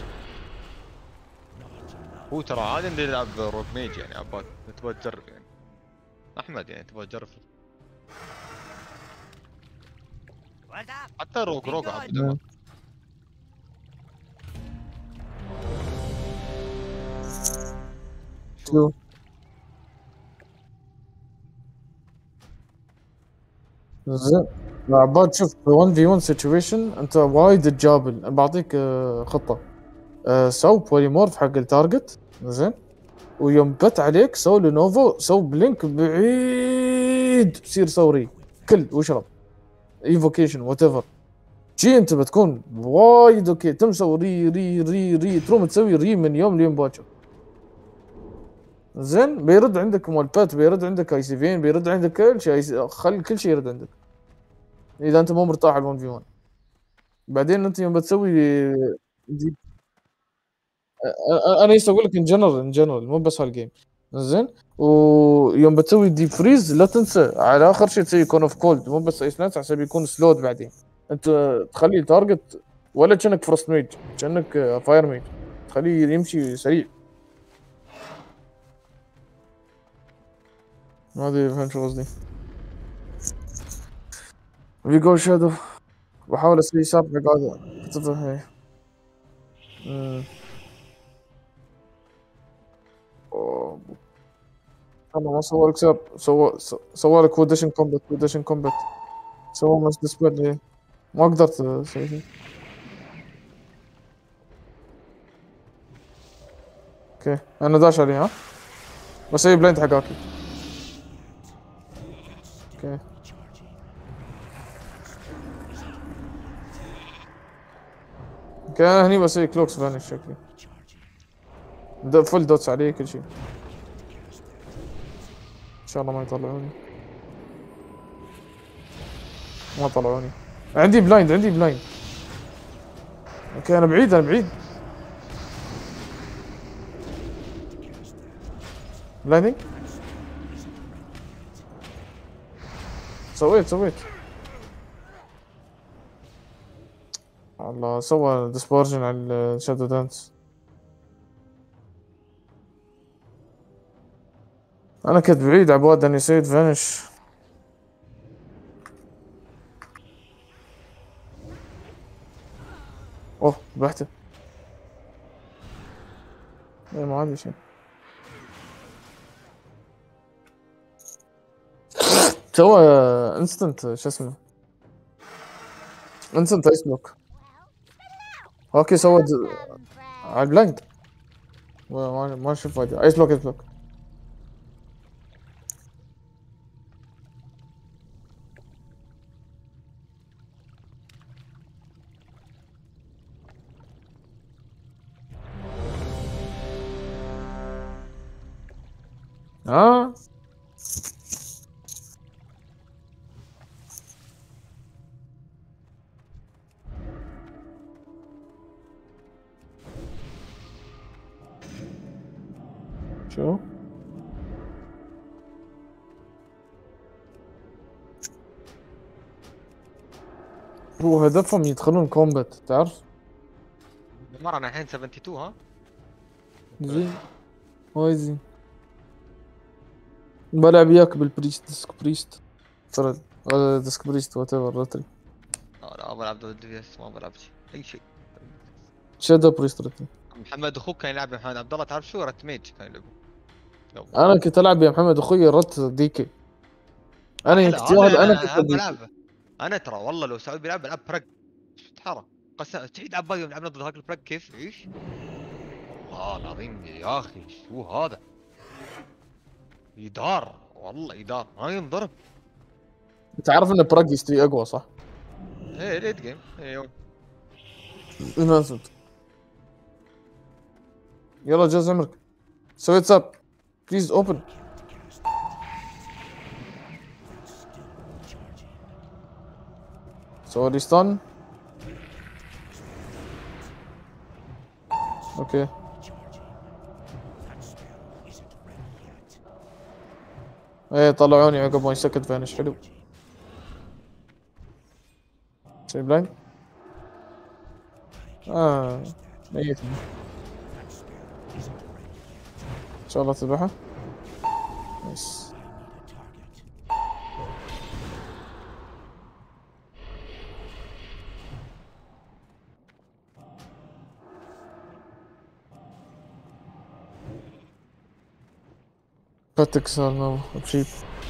هو ترى عادي انه يلعب روج ميج يعني عباد تبغى تجرب يعني احمد يعني تبغى تجرب What's up? حتى روج روج عبد. شو؟ زين عباد شوف واحد في واحد سيتويشن انت وايد تجابل. بعطيك آه، خطه. آه، سو بوليمورف حق التارجت زين، ويوم بت عليك سو لينوفو سو بلينك بعيد سير ثوري كل واشرب ايفوكيشن وات ايفر شي. انت بتكون وايد اوكي. تمسوي ري ري ري ري تروم تسوي ري من يوم ليوم باكر زين. بيرد عندك مال بات، بيرد عندك اي سي فين، بيرد عندك كل شيء. خل كل شيء يرد عندك اذا انت مو مرتاح على واحد في واحد. بعدين انت يوم بتسوي دي انا يس اقول لك ان جنرال ان جنرال مو بس هالجيم زين. ويوم بتسوي ديب فريز لا تنسى على اخر شيء تسوي كون اوف كولد مو بس ايس نايت عشان يكون سلود. بعدين انت تخلي تارجت ولا كأنك فروست ميج، كأنك فاير ميج، تخليه يمشي سريع. ما ادري فهمت شو قصدي. في جو شادو بحاول اسوي ساب حق هذا كتبه هي. امم أوه. انا ما سوى لك ساب، سوى سوى لك وديشن كومبات وديشن كومبات سوى ماس ديسبل. هي ما قدرت اسوي شيء. اوكي انا داش عليه ها بسوي بلايند حق اكي. اوكي اوكي انا هني بسوي كلوكس فانش شكلي. دو فل دوتس عليه كل شيء. ان شاء الله ما يطلعوني. ما طلعوني. عندي بلايند عندي بلايند. اوكي انا بعيد انا بعيد. بلايندنج. سويت سويت. الله سوى ديسبارجن على الشادو دانس. انا كنت بعيد عبود اني سيد فانش. اوه ذبحته. ايه ما عندي شيء. سوى انستنت شو اسمه انستنت ايس بلوك. اوكي سوى د... على البلايند. ما ما اشوف فايدة. ايس بلوك ايس بلوك. اه شو هو هدفهم يدخلون كومبات تعرف. مرة انا الحين سبعة وسبعين ها. زين وايد زين. بلعب وياك بالبريست ديسك بريست ترى. هذا ديسك بريست وات ايفر رتري. لا لا ما بلعب دبليو دبليو اس ما بلعب شيء اي شيء. شادو بريست رتري. محمد اخوك كان يلعب محمد عبد الله تعرف شو رت ميج كان يلعب. انا كنت العب يا محمد اخوي رت ديكي. انا كنت انا كنت بلعب. انا ترى والله لو سعود بيلعب بلعب برق تحرى قسم تعيد عباي يوم لعبنا ضد هاك البرق كيف ايش؟ والله العظيم يا اخي شو هذا؟ يدار والله يدار ما ينضرب. تعرف ان براغ يستوي اقوى صح؟ ايه ليت جيم ايوه. نازل. يلا جاز عمرك. سويت ساب. بليز اوبن. سوى ريستان. اوكي. ايه طلعوني عقب ما يسكت فانش حلو. شي بلايند. اه ميت. ان شاء الله تذبحه. نايس. باتك صار نو بشيب.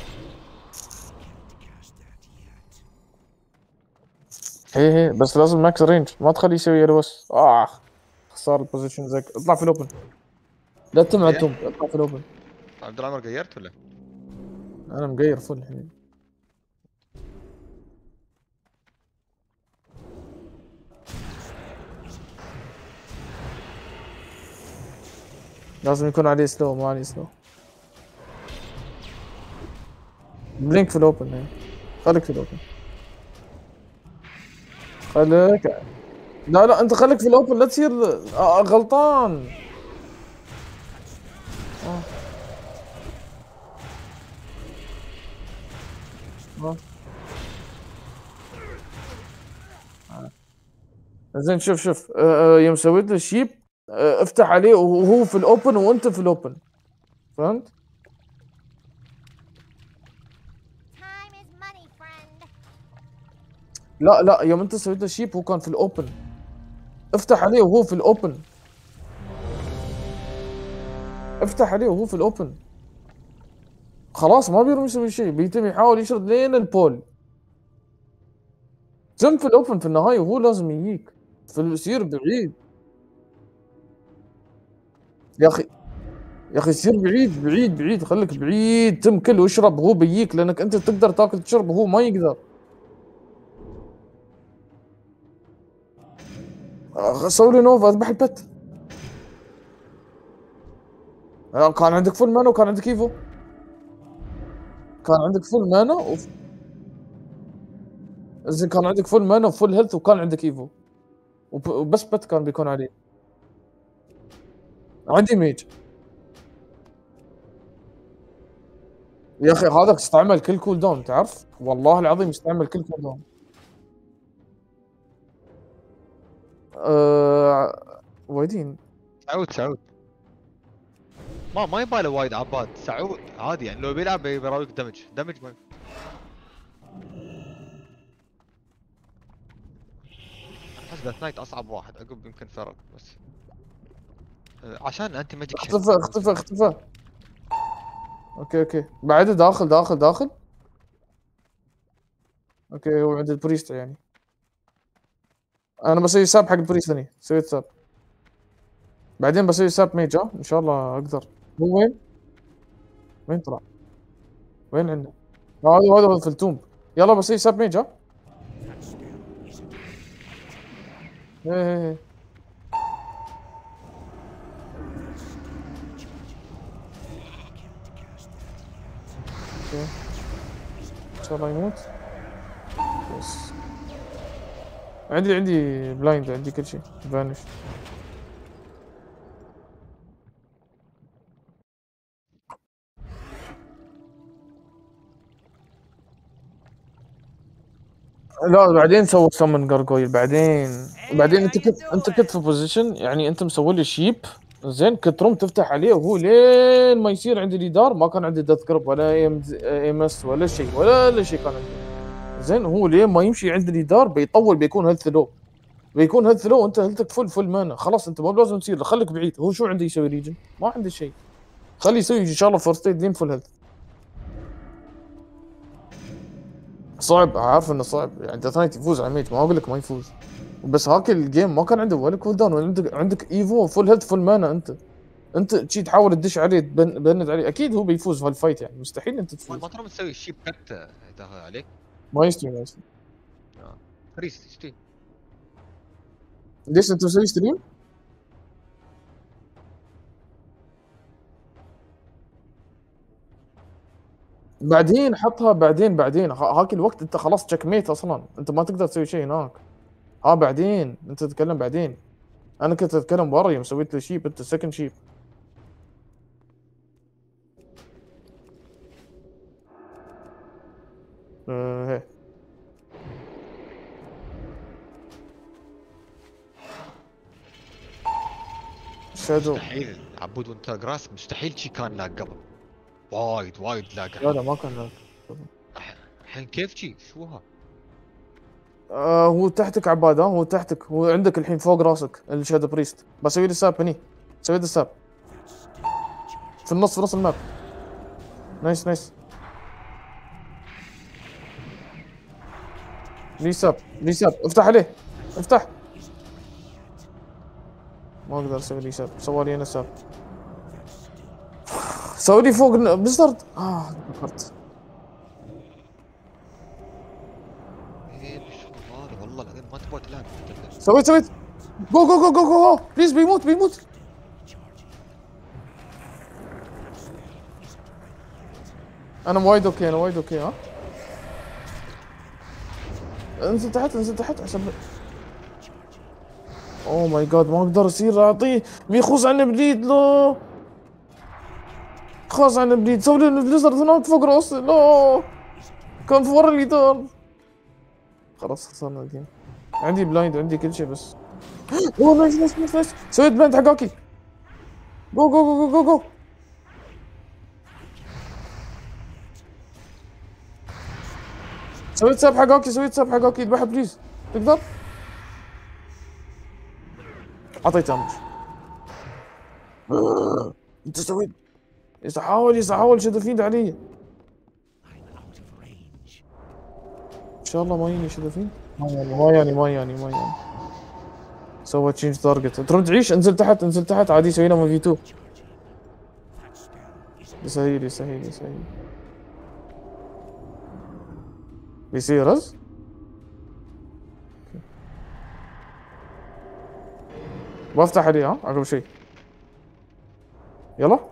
هي هي بس لازم ماكس رينج ما تخليه يسوي يلو بس. اه خسارة البوزيشن زيك. اطلع في الاوبن لا تمع التوم. اطلع في الاوبن. عبد العمر غيرت ولا؟ انا مغير فل الحين. لازم يكون عليه سلو ما عليه سلو. بلينك في الاوبن يعني. خليك في الاوبن. خليك. لا لا انت خليك في الاوبن لا تصير آه غلطان. آه. آه. آه. زين شوف شوف آه يوم سويت له شيب آه افتح عليه وهو في الاوبن وانت في الاوبن فهمت؟ لا لا يوم انت سويت له شيب هو كان في الاوبن. افتح عليه وهو في الاوبن. افتح عليه وهو في الاوبن. خلاص ما بيرمي يسوي شيء بيتم يحاول يشرد لين البول. جنب في الاوبن في النهايه وهو لازم يجيك في يصير بعيد. يا اخي يا اخي يصير بعيد بعيد بعيد خليك بعيد تم كل واشرب وهو بيجيك لانك انت تقدر تاكل تشرب وهو ما يقدر. سوي لي نوفا اذبح البت. كان عندك فول مانا وكان عندك ايفو. كان عندك فول مانا و... زين كان عندك فول مانا وفول هيلث وكان عندك ايفو وب- وبس بت كان بيكون عليه. عندي ميج يا اخي، هذاك استعمل كل كول داون تعرف، والله العظيم استعمل كل كول داون. أه... وايدين. سعود سعود ما ما يباله وايد عباد. سعود عادي يعني لو بيلعب بيراويك دمج دمج ما احس ذات نايت اصعب واحد، عقب يمكن فرق بس آه، عشان انت ماجيك شيل. اختفى اختفى اختفى. اوكي اوكي بعد داخل داخل داخل. اوكي هو عند البريست يعني. انا بسوي ساب حق البريست ثاني، سويت ساب بعدين بسوي ساب ميج ها؟ ان شاء الله اقدر. هو وين؟ وين طلع؟ وين عنده؟ هذا هذا في التوم. يلا بسوي ساب ميج ها؟ That spell isn't ايه ايه ايه. اوكي ان شاء الله يموت. بس عندي عندي بلايند، عندي كل شيء فانش. لا بعدين سوى سمن جارجويل بعدين. بعدين انت كنت انت كنت في بوزيشن يعني انت مسوي لي شيب زين، كنت روم تفتح عليه وهو لين ما يصير عندي اليدار ما كان عندي ديث جروب ولا ام ام اس ولا شيء ولا شيء كان عندي زين. هو لين ما يمشي عند اليدار بيطول، بيكون هيلث لو، بيكون هيلث لو انت هيلثك فل فل مانا خلاص، انت ما لازم تصير خليك بعيد. هو شو عنده يسوي ريجن؟ ما عنده شيء، خليه يسوي ان شاء الله فورست ايد لين فل هيلث. صعب عارف انه صعب يعني ديث نايت يفوز على ميج، ما اقول لك ما يفوز، بس هاك الجيم ما كان عنده ولا كول داون ولا عندك عندك ايفو فول هيلث فول مانا. انت انت شي تحاول تدش عليه تبن- تبند عليه، اكيد هو بيفوز في هالفايت يعني مستحيل انت ما تفوز. ما ترى تسوي شيب كت داخل عليك. ما يستوي ما يستوي. فريس اشتي ليش انت مسوي ستريم؟ بعدين حطها بعدين بعدين ها- هاك الوقت انت خلاص تشيك ميت اصلا، انت ما تقدر تسوي شيء هناك. ها بعدين انت تتكلم بعدين، انا كنت اتكلم برا يوم سويت لي شيب انت سكند شيب. أه هي شادو. مستحيل عبود وانت جراس مستحيل شي كان لاق قبل، وايد وايد لاق. لا لا ما كان لاك. الحين كيف شي شو ها؟ آه هو تحتك عباد، ها هو تحتك، هو عندك الحين فوق راسك الشادو بريست. بسوي لي ساب هني، سويت الساب في النص في نص الماب. نايس نايس. لي ساب لي ساب افتح عليه افتح. ما اقدر اسوي لي ساب، سوى لي انا ساب. سوي لي فوق بزرد. اه فكرت. ايه الشغل هذا والله العظيم ما تبغى تلعب. سويت سويت جو جو جو جو جو بليز بيموت بيموت. انا وايد اوكي انا وايد اوكي ها. انزل تحت انزل تحت عشان اوه ماي جاد ما اقدر اصير اعطيه بيخوص عن بليد. لا خاص عن بليد، سوي لي البليزرد هناك فوق راسي. لا كان في ورا اليدار. خلاص خسرنا الجيم. عندي بلايند عندي كل شيء بس. اوه نايس نايس نايس نايس. سويت بلايند حق هاكي. جو جو جو جو جو جو. سويت ساب حق هاكي سويت ساب حق هاكي. اذبحها بليز تقدر. اعطيت امر. انت سويت يحاول يحاول شد فيد علي. I'm out of range. ان شاء الله ما يجيني شد فيد. ما يعني ما يعني ما يعني ما يعني سوى تشينج تارجت. ترد تعيش انزل تحت انزل تحت عادي سوي لهم في تو. That spell isn't يسهيلي يسهيلي يسهيلي. بيصير رز. بفتح عليه ها عقب شيء. يلا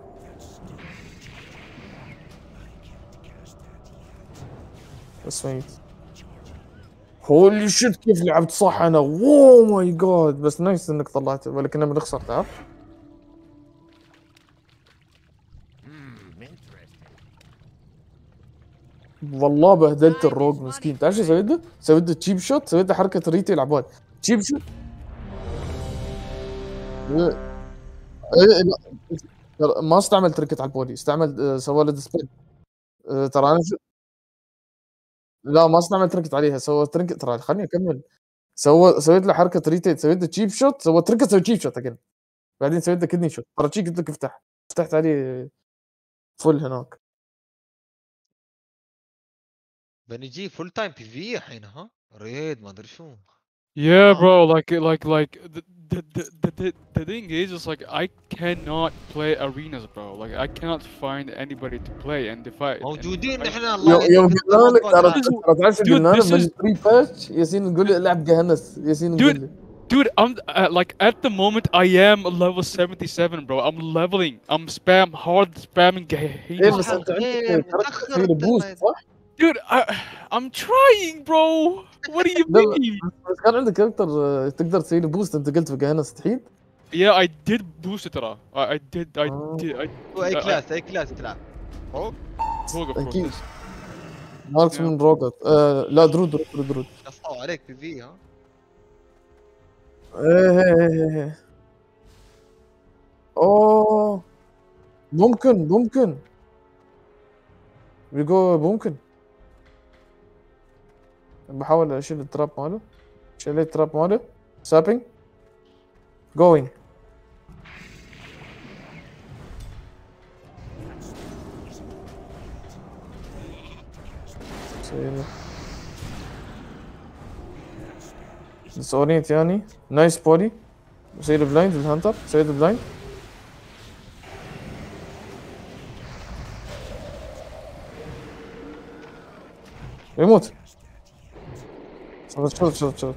بس ميت. هولي شيت كيف لعبت صح انا، واو ماي جاد. بس نايس انك طلعته، ولا كنا بنخسر تعرف. Hmm, interesting. والله بهدلت الروج مسكين. تعرف شو سويت له؟ سويت له تشيب شوت، سويت له حركه ريتيل عباد تشيب شوت. إيه، إيه، لا، ترى ما استعمل تركت على البودي، استعمل آه، سوى له ديسبل. آه، ترى انا شو... لا ما استعمل تركت عليها، سوى تركت. ترى خليني اكمل. سوى سويت له حركه ريتيل، سويت له تشيب شوت، سوى تركت، سوي تشيب شوت اجين. بعدين سويت له كدني شوت. ترى شي قلت لك افتح، فتحت عليه فل هناك. بنجي فول تايم بي في الحين ها ريد ما ادري شو. Yeah, Ah. bro. Like, like, like the the, the the the the thing is, it's like I cannot play arenas, bro. Like I cannot find anybody to play, and if I and موجودين I, احنا الله يوم يوم يعينك قلنا لك ترى، This is- ترى تعرف شو dude, قلنا له this من is- بري باتش. ياسين نقول له العب جهنس، ياسين نقول dude. له. Dude, I'm uh, like at the moment I am level seventy-seven, bro. I'm leveling. I'm spam hard spamming ايه Gehennas, بس صباح انت عندك الخير كاركتر متاخر تصير انت بوست الميت. صح؟ dude. I I'm trying, bro. What do you لا لا، mean? بس كان عندك كاركتر آه، تقدر تسوي له بوست. انت قلت في جهنس تحيد. Yeah, I did boost it, Tara. I, I did. I آه. did. I. هو اي I- I- كلاس اي كلاس تلعب فوق Rogue, of course. اكيد ماركس Yeah. من روجر. آه لا درود درود درود درود. قصوا عليك بي في ها. ايه ايه ايه ايه. اوه ممكن ممكن بيجو ممكن. بحاول اشيل التراب ماله. شيل التراب ماله. سابينج جوينج. صورين ثاني. نايس بودي. سوي بلايند الهانتر. سوي بلايند. يموت. شوت شوت شوت شوت.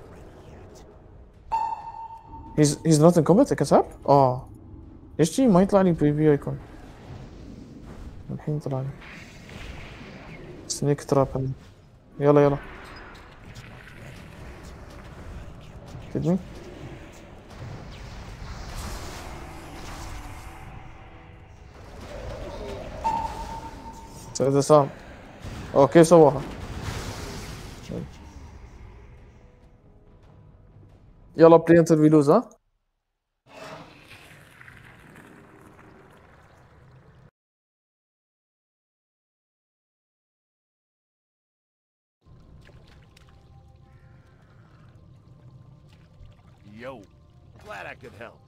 He's he's not in combat. I can tap. اه ليش شي ما يطلع لي بي بي ايكون؟ الحين طلع لي. سنيك تراب. يلا يلا. كدني. سويت سام. اوه كيف سواها؟ يلا بلاي انتر وي لوز ها؟ Yo, glad I could help.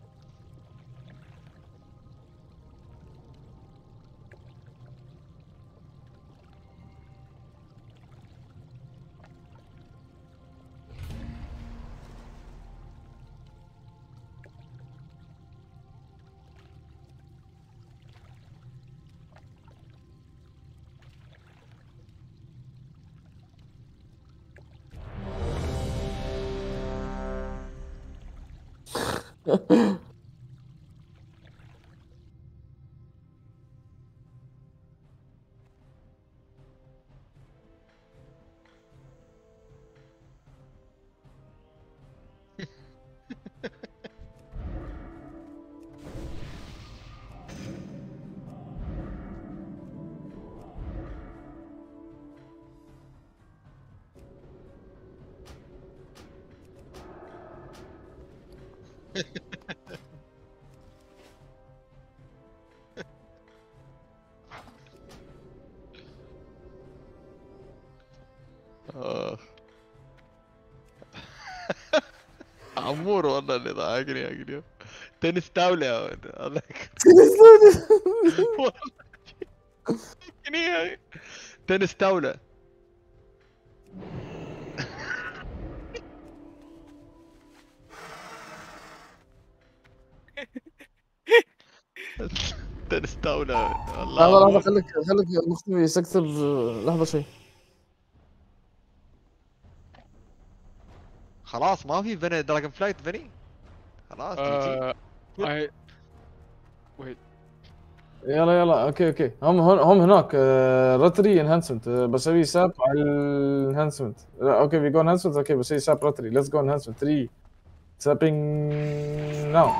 آه. عمور والله اللي ضحكني يا اليوم. تنس طاولة يا ولد الله والله ضحكني يا أخي. تنس طاولة. تنس طاولة لحظة والله. لحظة خليك خليك مختفي سكتر. لحظة شيء. خلاص ما في فيني دراجون فلايت فيني خلاص جي جي. Uh, I. Wait. يلا يلا اوكي اوكي هم هون هم هناك رتري انهانسمنت بسوي ساب على الانهانسمنت. اوكي في جو انهانسمنت اوكي بسوي ساب رتري ليتس جو انهانسمنت ثلاثة سابينج ناو.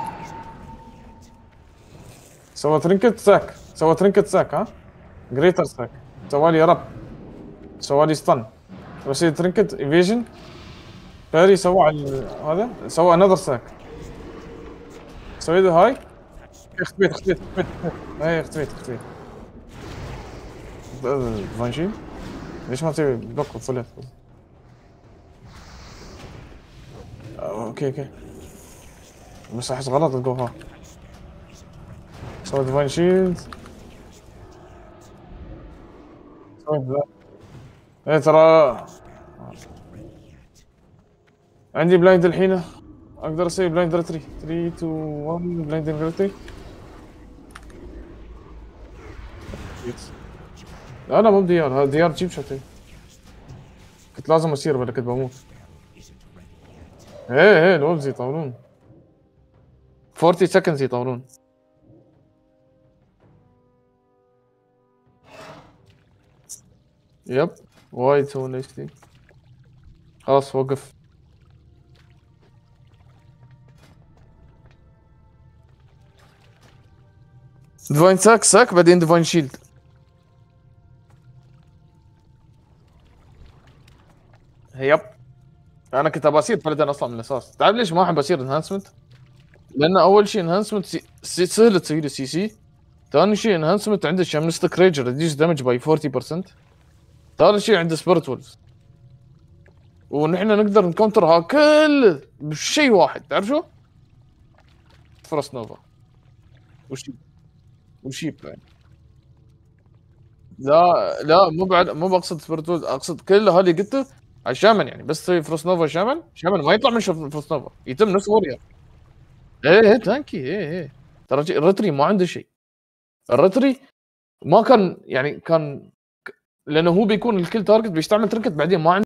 سوى ترينكت ساك سوى ترينكت ساك ها جريتر ساك سوالي رب سوالي ستن بسوي ترينكت ايفيجن باري سوى على هذا سوى انذر ساك سوي له هاي اختفيت اختفيت اختفيت اي اختفيت اختفيت فانشي ليش ما تسوي بلوك فل اوكي اوكي بس احس غلط الجو ها سويت فاين شيلد سويت ذا ايه ترى عندي بلايند الحين اقدر اسوي بلايند رتري ثلاثة اثنين واحد بلايند رتري. لا لا مو بديار هذا ديار جيب شوتي كنت لازم اسير ولا كنت بموت. ايه ايه الولفز يطولون أربعين سكندز يطولون. يب وايد يسوون اتش دي. خلاص وقف. ديفاين ساك ساك بعدين ديفاين شيلد. يب انا كنت ابى اصير بلدن اصلا من الاساس. تعرف ليش ما احب اصير انهانسمنت؟ لان اول شيء انهانسمنت سي... سهل تسوي له سي سي. ثاني شيء انهانسمنت عنده شامنستك ريجر ريديوس دامج باي أربعين بالمية. ثالث شيء عنده سبيرت وولفز ونحن نقدر نكونترها كل بشيء واحد. تعرف شو؟ فروست نوفا وشيب وشيب يعني. لا لا مو بعد مو بقصد سبيرت وولفز اقصد كل هذه قلته على الشامن يعني. بس تسوي فروست نوفا شامن شامن ما يطلع من فروست نوفا يتم نفس وورير. ايه ايه تانكي ايه ايه ترى الرتري ما عنده شيء. الرتري ما كان يعني كان لانه هو بيكون الكل تارجت بيستعمل تركت بعدين ما عنده